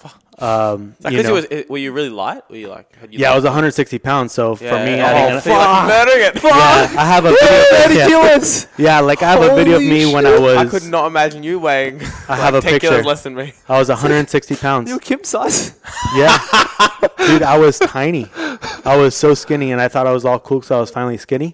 Were you really light? Were you like? I was 160 pounds. So for me, murdering it. Yeah, I have a video. 30 kilos. Yeah, like I have a video of me when I was. I could not imagine you weighing. I have a 10 picture. kilos less than me. I was 160 pounds. You're Kim size. Yeah, dude, I was tiny. I was so skinny, and I thought I was all cool because I was finally skinny.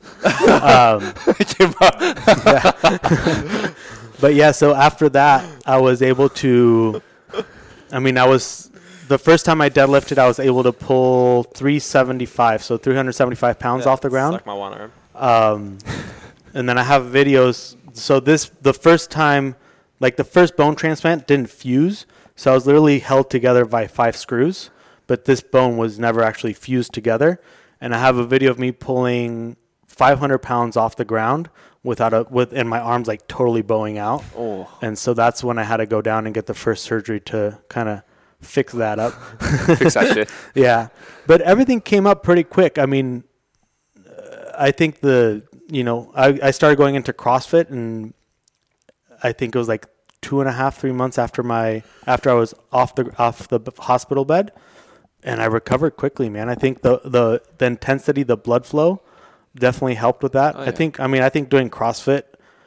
But yeah, so after that, I was able to. I mean, the first time I deadlifted, I was able to pull 375, so 375 pounds off the ground. Like my one arm. And then I have videos. So the first time, like the first bone transplant didn't fuse, so I was literally held together by 5 screws, but this bone was never actually fused together. And I have a video of me pulling 500 pounds off the ground and my arms like totally bowing out. Oh. And so that's when I had to go down and get the first surgery to kind of fix that up. Fix that shit. Yeah. But everything came up pretty quick. I mean, I think I started going into CrossFit, and I think it was like 2.5, 3 months after I was off the hospital bed. I recovered quickly, man. I think the intensity, the blood flow definitely helped with that. I think doing CrossFit,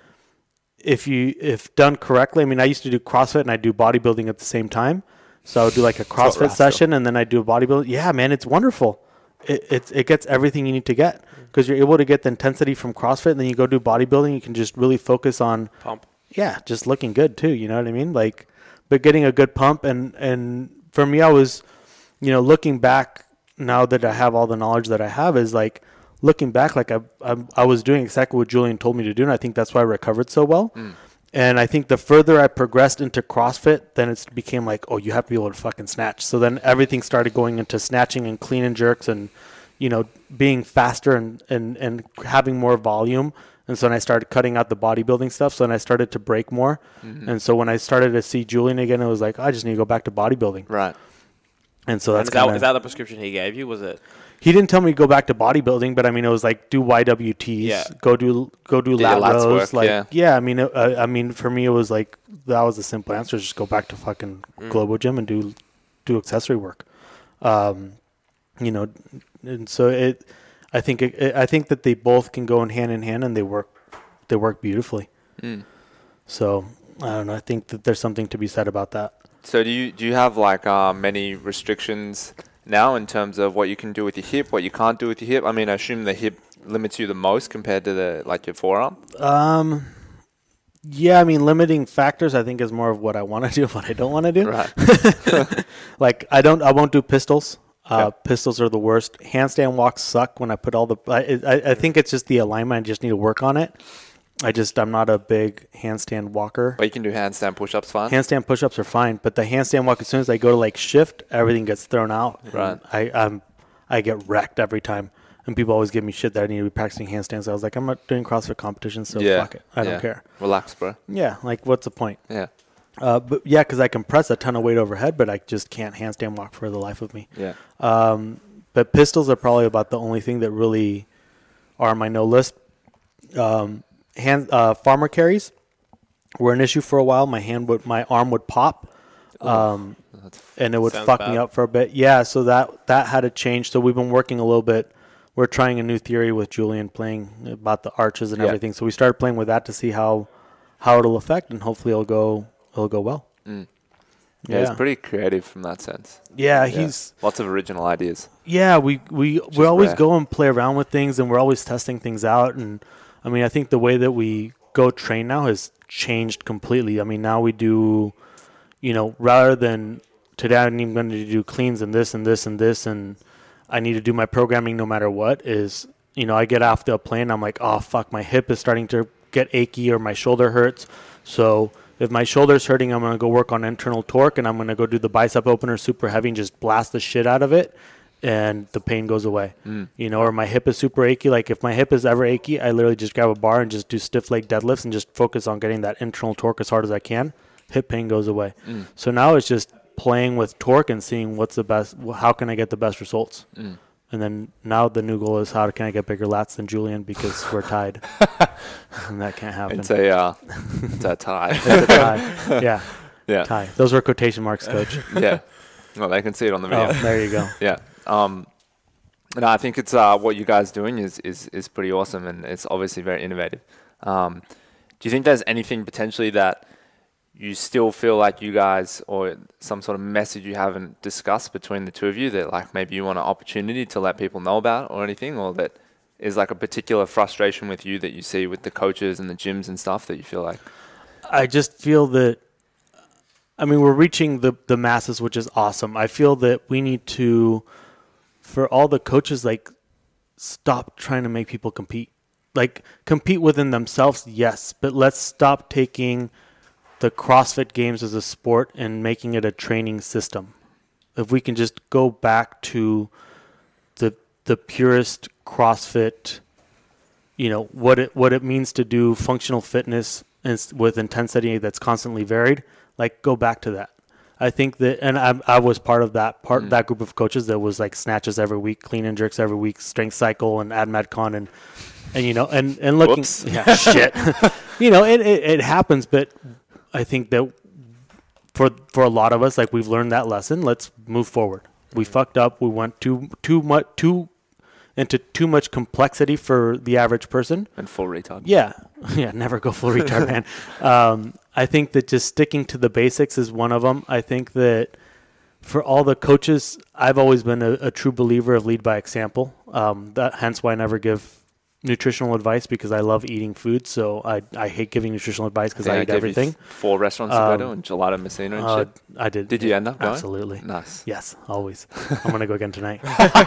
if done correctly, I used to do CrossFit and I do bodybuilding at the same time. So I would do like a CrossFit session and then I do a bodybuilding. Yeah, man, it's wonderful. It gets everything you need to get because you're able to get the intensity from CrossFit and then you go do bodybuilding. You can just really focus on pump. Yeah, just looking good too. You know what I mean? Like, but getting a good pump and for me, I was, looking back now that I have all the knowledge that I have is like looking back, like I was doing exactly what Julien told me to do. And I think that's why I recovered so well. And I think the further I progressed into CrossFit, then it became like, oh, you have to be able to fucking snatch. So then everything started going into snatching and clean and jerks and, being faster and having more volume. And so then I started cutting out the bodybuilding stuff. So then I started to break more. And so when I started to see Julien again, it was like, I just need to go back to bodybuilding. Right. And so is that the prescription he gave you? Was it? He didn't tell me to go back to bodybuilding, but it was like do YWTs, go do lat rows. For me it was like that was the simple answer: just go back to fucking Globo Gym and do accessory work. And so I think that they both can go in hand, and they work beautifully. So I don't know. I think that there's something to be said about that. So do you have like many restrictions now in terms of what you can do with your hip, what you can't do with your hip? I assume the hip limits you the most compared to your forearm. Yeah, limiting factors I think is more of what I want to do, what I don't want to do. Right. Like I won't do pistols. Pistols are the worst. Handstand walks suck when I put all the. I think it's just the alignment. I just need to work on it. I'm not a big handstand walker. But you can do handstand push-ups fine? Handstand push-ups are fine, but the handstand walk, as soon as I go to like shift, everything gets thrown out. Right. I get wrecked every time. And people always give me shit that I need to be practicing handstands. I was like, I'm not doing CrossFit competitions, so fuck it. I don't care. Relax, bro. Yeah, like what's the point? Yeah. But yeah, because I can press a ton of weight overhead, but I just can't handstand walk for the life of me. Yeah. But pistols are probably about the only thing that really are on my no list. Farmer carries were an issue for a while. My arm would pop, and it would fuck me up for a bit. Yeah, so that had to change. So we've been working a little bit. We're trying a new theory with Julien, playing about the arches and everything. So we started playing with that to see how it'll affect, and hopefully it'll go well. Yeah, he's pretty creative from that sense. Yeah, he's lots of original ideas. Yeah, we always go and play around with things, and we're always testing things out. And I think the way that we go train now has changed completely. Now we do, rather than today I'm even going to do cleans and this and this and this, and I need to do my programming no matter what. I get off the plane, I'm like, oh fuck, my hip is starting to get achy or my shoulder hurts. So if my shoulder's hurting, I'm going to go work on internal torque, and I'm going to go do the bicep opener super heavy and just blast the shit out of it, and the pain goes away. Or my hip is super achy. Like if my hip is ever achy, I literally just grab a bar and just do stiff leg deadlifts and just focus on getting that internal torque as hard as I can. Hip pain goes away. So now it's just playing with torque and seeing what's the best, how can I get the best results. And then now the new goal is how can I get bigger lats than Julien because we're tied. And that can't happen. It's a tie. It's a tie. Yeah. Yeah. Tie. Those were quotation marks, Coach. Yeah. Well, they can see it on the video. Oh, there you go. Yeah. No, I think it's what you guys doing is pretty awesome, and it's obviously very innovative. Do you think there's anything potentially that you still feel like you guys, or some sort of message you haven't discussed between the two of you that like maybe you want an opportunity to let people know about or anything, or that is like a particular frustration with you that you see with the coaches and the gyms and stuff that you feel like? I just feel that, we're reaching the masses, which is awesome. I feel that we need to, for all the coaches, like stop trying to make people compete. Like compete within themselves, yes, but let's stop taking the CrossFit Games as a sport and making it a training system. If we can just go back to the purest CrossFit, what it means to do functional fitness with intensity that's constantly varied, like go back to that. I think that, and I was part of that that group of coaches that was like snatches every week, clean and jerks every week, strength cycle and add metcon and looking, yeah, shit, it happens, but I think that for a lot of us, like we've learned that lesson. Let's move forward. We fucked up. We went too much complexity for the average person. And full retard. Yeah. Yeah, never go full retard, man. I think that just sticking to the basics is one of them. I think that for all the coaches, I've always been a true believer of lead by example. Hence why I never give nutritional advice, because I love eating food. So I hate giving nutritional advice because I eat everything. 4 mrestaurants to go to and gelato Messina and shit. I did. Did you end up going? Absolutely. Nice. Yes, always. I'm going to go again tonight.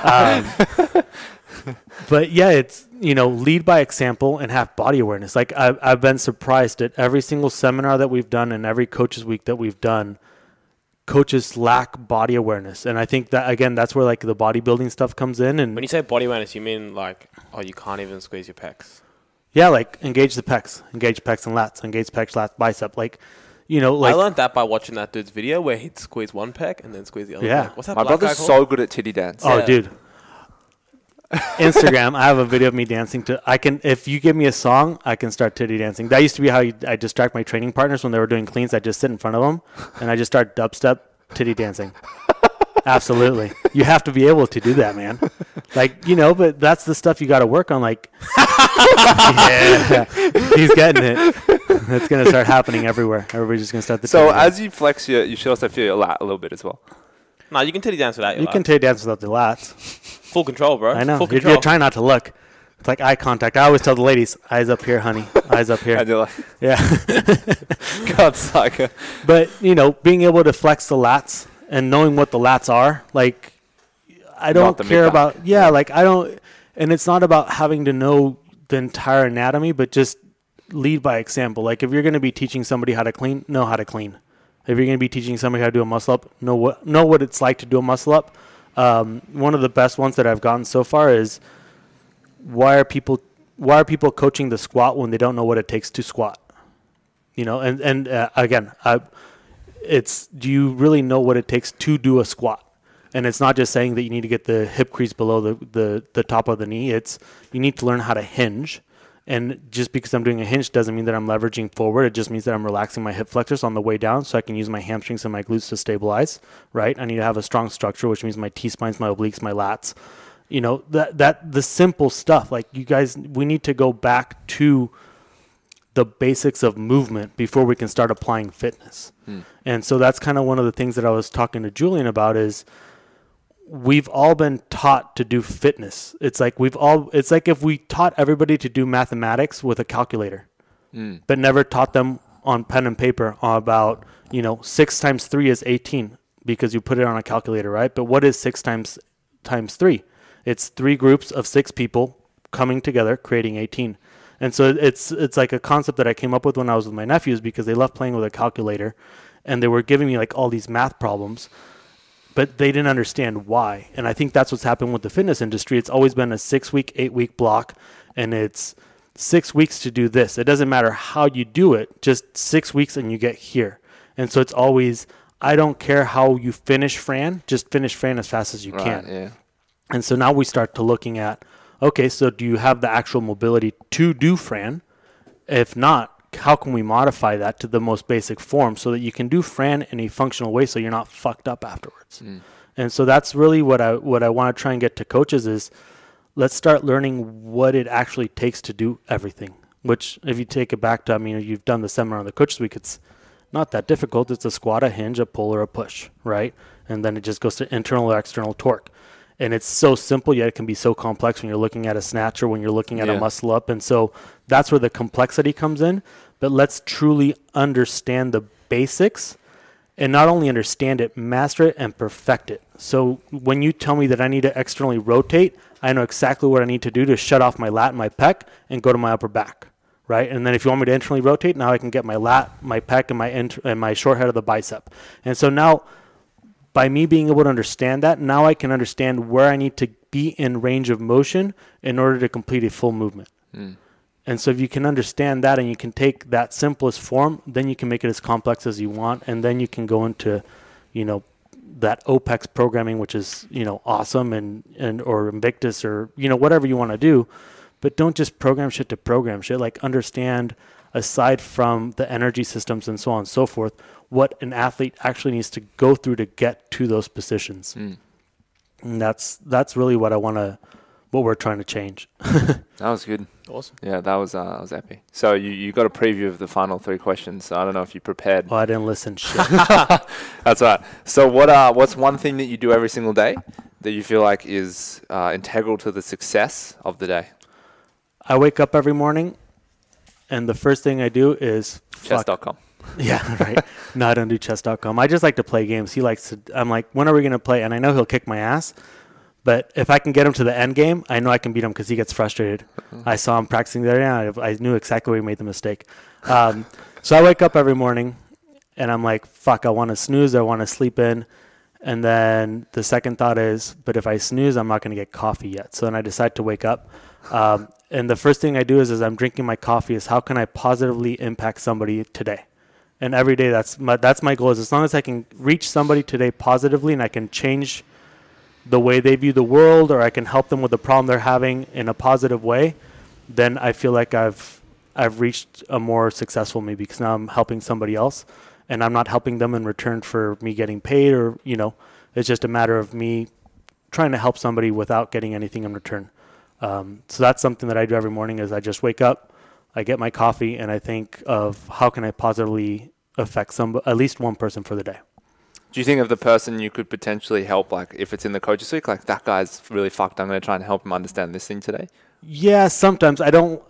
But yeah, it's, lead by example and have body awareness. Like I've been surprised at every single seminar that we've done and every coaches week that we've done, coaches lack body awareness. And I think that, again, that's where like the bodybuilding stuff comes in. And when you say body awareness, you mean like, you can't even squeeze your pecs? Yeah, like engage the pecs, engage pecs and lats, engage pecs, lats, bicep. Like, like I learned that by watching that dude's video where he'd squeeze one pec and then squeeze the other pec. What's that? My brother's so good at titty dance. Oh, yeah. Dude. Instagram, I have a video of me dancing if you give me a song, I can start titty dancing. That used to be how I distract my training partners when they were doing cleans. I just sit in front of them and I just start dubstep titty dancing. Absolutely. You have to be able to do that, man. Like, but that's the stuff you got to work on. Like, yeah, he's getting it. It's going to start happening everywhere. Everybody's just going to start the So as you flex, you should also feel your lat a little bit as well. No, you can titty dance without your lats. You can titty dance without the lats. Full control, bro. I know. Full You're trying not to look. It's like eye contact. I always tell the ladies, eyes up here, honey. Eyes up here. I do like. Yeah. God, sucker. But, being able to flex the lats and knowing what the lats are, like, I don't care about, I don't, and it's not about having to know the entire anatomy, but just lead by example. Like, if you're going to be teaching somebody how to clean, know how to clean. If you're going to be teaching somebody how to do a muscle up, know what it's like to do a muscle up. One of the best ones that I've gotten so far is, why are people coaching the squat when they don't know what it takes to squat? Again, it's, do you really know what it takes to do a squat? And it's not just saying that you need to get the hip crease below the top of the knee. It's, you need to learn how to hinge. And just because I'm doing a hinge doesn't mean that I'm leveraging forward. It just means that I'm relaxing my hip flexors on the way down so I can use my hamstrings and my glutes to stabilize, right? I need to have a strong structure, which means my T-spines, my obliques, my lats. The simple stuff. Like, you guys, we need to go back to the basics of movement before we can start applying fitness. And so that's kind of one of the things that I was talking to Julien about is, we've all been taught to do fitness. It's like if we taught everybody to do mathematics with a calculator, but never taught them on pen and paper about, 6 times 3 is 18 because you put it on a calculator, right? But what is 6 times 3? It's 3 groups of 6 people coming together, creating 18. And so it's like a concept that I came up with when I was with my nephews, because they loved playing with a calculator and they were giving me like all these math problems, but they didn't understand why. And I think that's what's happened with the fitness industry. It's always been a 6-week, 8-week block, and it's 6 weeks to do this. It doesn't matter how you do it, just 6 weeks and you get here. And so it's always, I don't care how you finish Fran, just finish Fran as fast as you can. Yeah. And so now we start to looking at, okay, so do you have the actual mobility to do Fran? If not, how can we modify that to the most basic form so that you can do Fran in a functional way so you're not fucked up afterwards? And so that's really what I want to try and get to coaches is, let's start learning what it actually takes to do everything. Which, if you take it back to, you've done the seminar on the Coaches Week, it's not that difficult. It's a squat, a hinge, a pull, or a push, right? And then it just goes to internal or external torque. And it's so simple, yet it can be so complex when you're looking at a snatch or when you're looking at a muscle up. And so that's where the complexity comes in. But let's truly understand the basics, and not only understand it, master it and perfect it. So when you tell me that I need to externally rotate, I know exactly what I need to do to shut off my lat and my pec and go to my upper back, right? And then if you want me to internally rotate, now I can get my lat, my pec, and my short head of the bicep. And so now, by me being able to understand that, now I can understand where I need to be in range of motion in order to complete a full movement. And so if you can understand that and you can take that simplest form, then you can make it as complex as you want. And then you can go into, that OPEX programming, which is, awesome, and or Invictus, or, whatever you want to do. But don't just program shit to program shit. Like, understand, aside from the energy systems and so on and so forth, what an athlete actually needs to go through to get to those positions. And that's really what we're trying to change. That was good. Awesome. Yeah, that was epic. So you got a preview of the final 3 questions. So I don't know if you prepared. Oh, I didn't listen. Shit. That's right. So what's one thing that you do every single day that you feel like is integral to the success of the day? I wake up every morning, and the first thing I do is Chess.com. Yeah, right. No, I don't do chess.com. I just like to play games. He likes to. I'm like, when are we going to play? And I know he'll kick my ass. But if I can get him to the end game, I know I can beat him because he gets frustrated. I saw him practicing there, and I knew exactly where he made the mistake. So I wake up every morning, and I'm like, fuck, I want to snooze. I want to sleep in. And then the second thought is, but if I snooze, I'm not going to get coffee yet. So then I decide to wake up. And the first thing I do is, as I'm drinking my coffee, is how can I positively impact somebody today? And every day, that's my goal, is as long as I can reach somebody today positively and I can change the way they view the world, or I can help them with the problem they're having in a positive way, then I feel like I've reached a more successful me, because now I'm helping somebody else and I'm not helping them in return for me getting paid, or, it's just a matter of me trying to help somebody without getting anything in return. So that's something that I do every morning, is I just wake up, I get my coffee, and I think of how can I positively affect at least one person for the day. Do you think of the person you could potentially help, like if it's in the coaches week, like that guy's really fucked, I'm going to try and help him understand this thing today? Yeah, sometimes I don't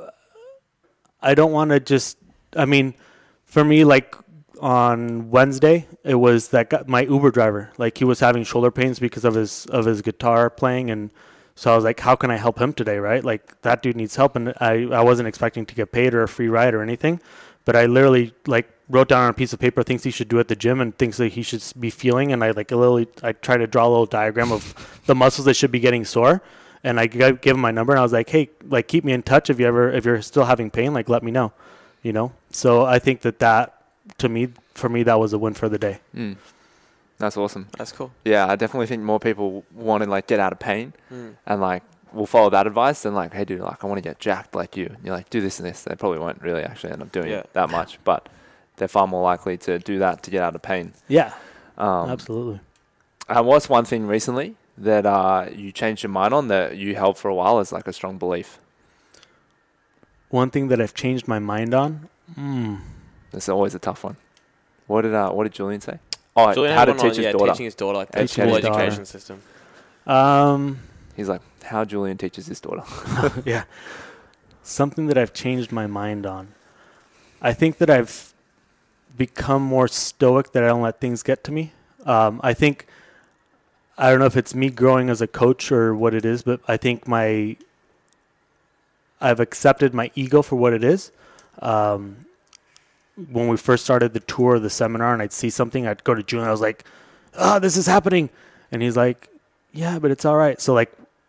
want to just, for me, like on Wednesday, it was that guy, my Uber driver, like he was having shoulder pains because of his guitar playing. And so I was like, how can I help him today? Right? Like that dude needs help. And I wasn't expecting to get paid or a free ride or anything, but I literally wrote down on a piece of paper things he should do at the gym and things that he should be feeling. And I try to draw a little diagram of the muscles that should be getting sore. And I gave him my number, and I was like, hey, keep me in touch if you're still having pain, let me know, So I think that for me, that was a win for the day. That's awesome. That's cool. Yeah, I definitely think more people want to get out of pain and will follow that advice than hey dude, I want to get jacked like you. And you're do this and this. They probably won't really actually end up doing it that much, but they're far more likely to do that to get out of pain. Yeah, absolutely. What's one thing recently that you changed your mind on that you held for a while as a strong belief? One thing that I've changed my mind on? That's always a tough one. What did Julien say? Oh, Julien how to teach his daughter. Teaching his daughter, the school education system. He's like, how Julien teaches his daughter. Yeah. Something that I've changed my mind on. I think that I've become more stoic, that I don't let things get to me. I don't know if it's me growing as a coach or what it is, but I think I've accepted my ego for what it is. When we first started the tour, the seminar, and I'd see something, I'd go to Julien, I was like, this is happening. And he's like, yeah, but it's all right. So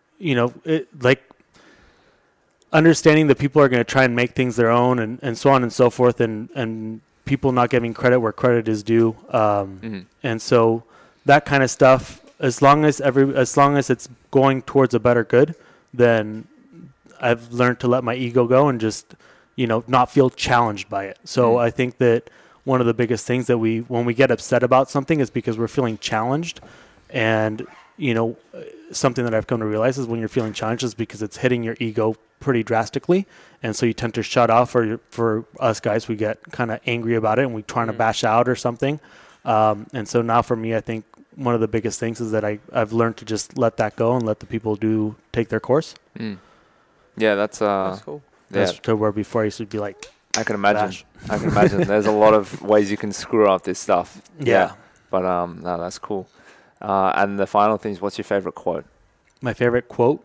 understanding that people are going to try and make things their own and so on and so forth, and people not giving credit where credit is due. And so that kind of stuff, as long as it's going towards a better good, then I've learned to let my ego go and just, not feel challenged by it. So I think that one of the biggest things that when we get upset about something is because we're feeling challenged. And, something that I've come to realize is when you're feeling challenged is because it's hitting your ego pretty drastically. And so you tend to shut off, or for us guys, we get kind of angry about it and we trying to bash out or something. And so now for me, I think one of the biggest things is that I've learned to just let that go and let the people take their course. Yeah, that's cool. That's to where before I used to be like, I can imagine. There's a lot of ways you can screw up this stuff. Yeah. But no, that's cool. And the final thing is, what's your favorite quote? My favorite quote?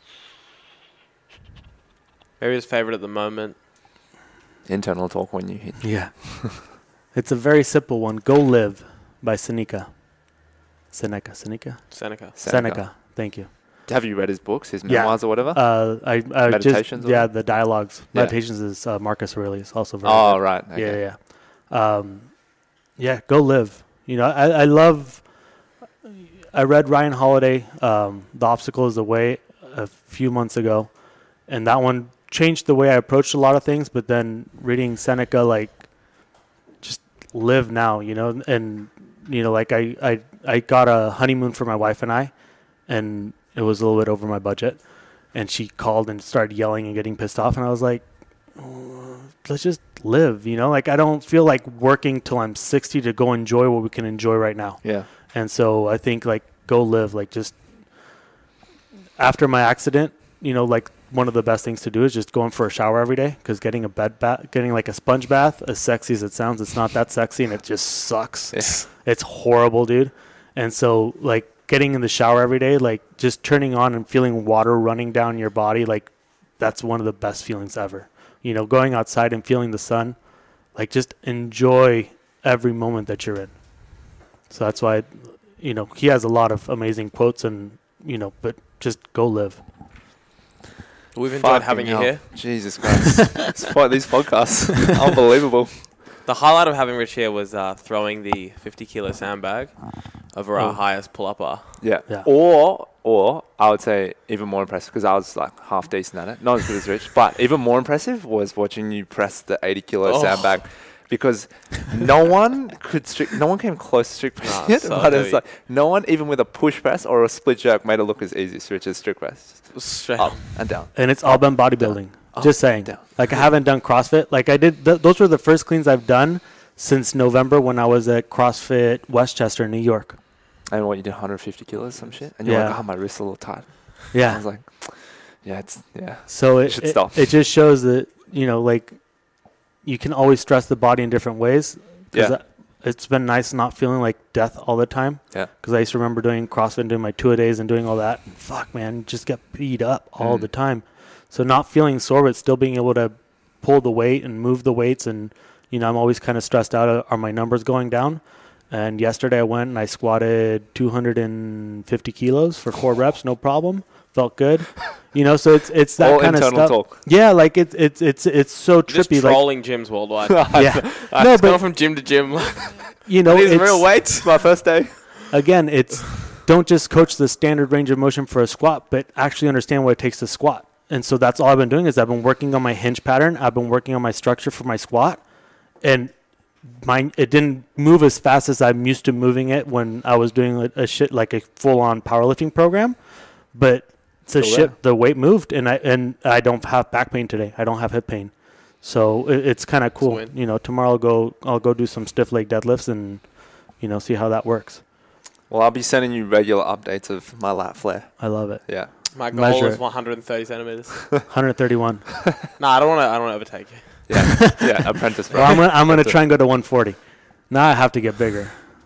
Maybe his favorite at the moment. Internal talk when you hit. Yeah. It's a very simple one. Go Live by Seneca. Seneca. Thank you. Have you read his books, his memoirs or whatever? I Meditations? the dialogues. Yeah. Meditations is Marcus Aurelius, also very Oh, good. right. Okay. Yeah. Go Live. I read Ryan Holiday, The Obstacle is the Way, a few months ago, and that one changed the way I approached a lot of things. But then reading Seneca, just live now, and I got a honeymoon for my wife and I, and it was a little bit over my budget. And she called and started yelling and getting pissed off. And I was like, let's just live, you know? Like, I don't feel like working till I'm 60 to go enjoy what we can enjoy right now. Yeah. And so I think, like, go live. Like, just after my accident, you know, like, one of the best things to do is just going for a shower every day, because getting a getting like a sponge bath, as sexy as it sounds, it's not that sexy, and it just sucks. Yeah. It's horrible, dude. And so, like, getting in the shower every day, like, just turning on and feeling water running down your body, like, that's one of the best feelings ever. You know, going outside and feeling the sun, like, just enjoy every moment that you're in. So that's why, you know, he has a lot of amazing quotes, and, you know, but just go live. We've enjoyed having you here. Jesus Christ. These podcasts. Unbelievable. The highlight of having Rich here was throwing the 50-kilo sandbag over our highest pull-up bar. Yeah. Or I would say even more impressive, because I was like half decent at it. Not as good as Rich, but even more impressive was watching you press the 80-kilo sandbag, because no one came close to strict pressing it, but it's like no one, even with a push press or a split jerk, made it look as easy as Rich's strict press. Straight Up and down. And it's all been bodybuilding. Just saying. Down. Like, I haven't done CrossFit. Like, I did. Those were the first cleans I've done since November, when I was at CrossFit Westchester, New York. And what, you did 150 kilos, some shit? And you're like, oh, my wrist's a little tight. Yeah. I was like, So it just shows that, you know, like, you can always stress the body in different ways. Yeah. It's been nice not feeling like death all the time. Yeah. Because I used to remember doing CrossFit and doing my 2-a-days and doing all that. And fuck, man, just get beat up all the time. So not feeling sore, but still being able to pull the weight and move the weights. And, you know, I'm always kind of stressed out. Are my numbers going down? And yesterday I went and I squatted 250 kilos for 4 reps, no problem. Felt good. You know, so it's that all kind of stuff. Talk. Yeah, like it's so trippy. Just trolling gyms worldwide. Yeah. No, but going from gym to gym. You know, it's real weights. My first day. Again, it's don't just coach the standard range of motion for a squat, but actually understand what it takes to squat. And so that's all I've been doing is I've been working on my hinge pattern. I've been working on my structure for my squat, and it didn't move as fast as I'm used to moving it when I was doing a like a full-on powerlifting program, but the weight moved, and I don't have back pain today. I don't have hip pain, so it's kind of cool. You know, tomorrow I'll go do some stiff leg deadlifts and, you know, see how that works. Well, I'll be sending you regular updates of my lat flare. I love it. Yeah. My goal is 130 centimeters. 131. No, I don't want to overtake you. Yeah, apprentice. Bro. Well, I'm gonna try and go to 140. Now I have to get bigger.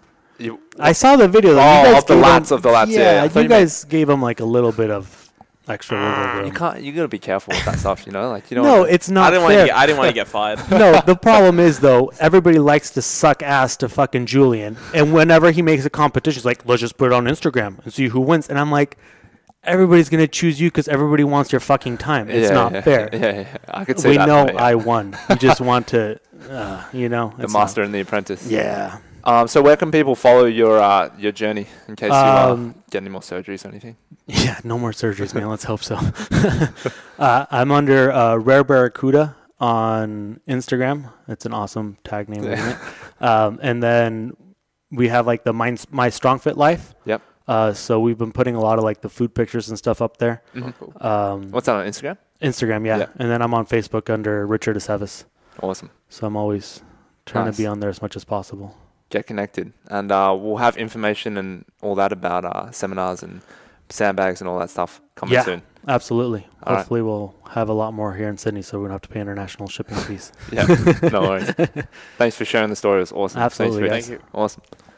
I saw the video. Of the lats. Yeah, you guys gave him like a little bit of extra wiggle room. You gotta be careful with that stuff, you know. Like, you know. No, it's not. I didn't want to get fired. No, the problem is though, everybody likes to suck ass to fucking Julien, and whenever he makes a competition, it's like, let's just put it on Instagram and see who wins. And I'm like, everybody's gonna choose you because everybody wants your fucking time. It's not fair. Yeah. I could say we that. know I won. You just want to, you know. The master and the apprentice. Yeah. So where can people follow your journey in case you get any more surgeries or anything? Yeah, no more surgeries, man. Let's hope so. I'm under Rare Barracuda on Instagram. It's an awesome tag name, isn't it? And then we have like the My Strong Fit Life. Yep. So we've been putting a lot of like the food pictures and stuff up there. Mm-hmm. What's that on Instagram? Instagram, yeah. And then I'm on Facebook under Richard Aceves. Awesome. So I'm always trying to be on there as much as possible. Get connected, and we'll have information and all that about seminars and sandbags and all that stuff coming soon. Absolutely. Hopefully we'll have a lot more here in Sydney, so we don't have to pay international shipping fees. Yeah, no worries. Thanks for sharing the story. It was awesome. Absolutely. Thanks, Thank you. Awesome.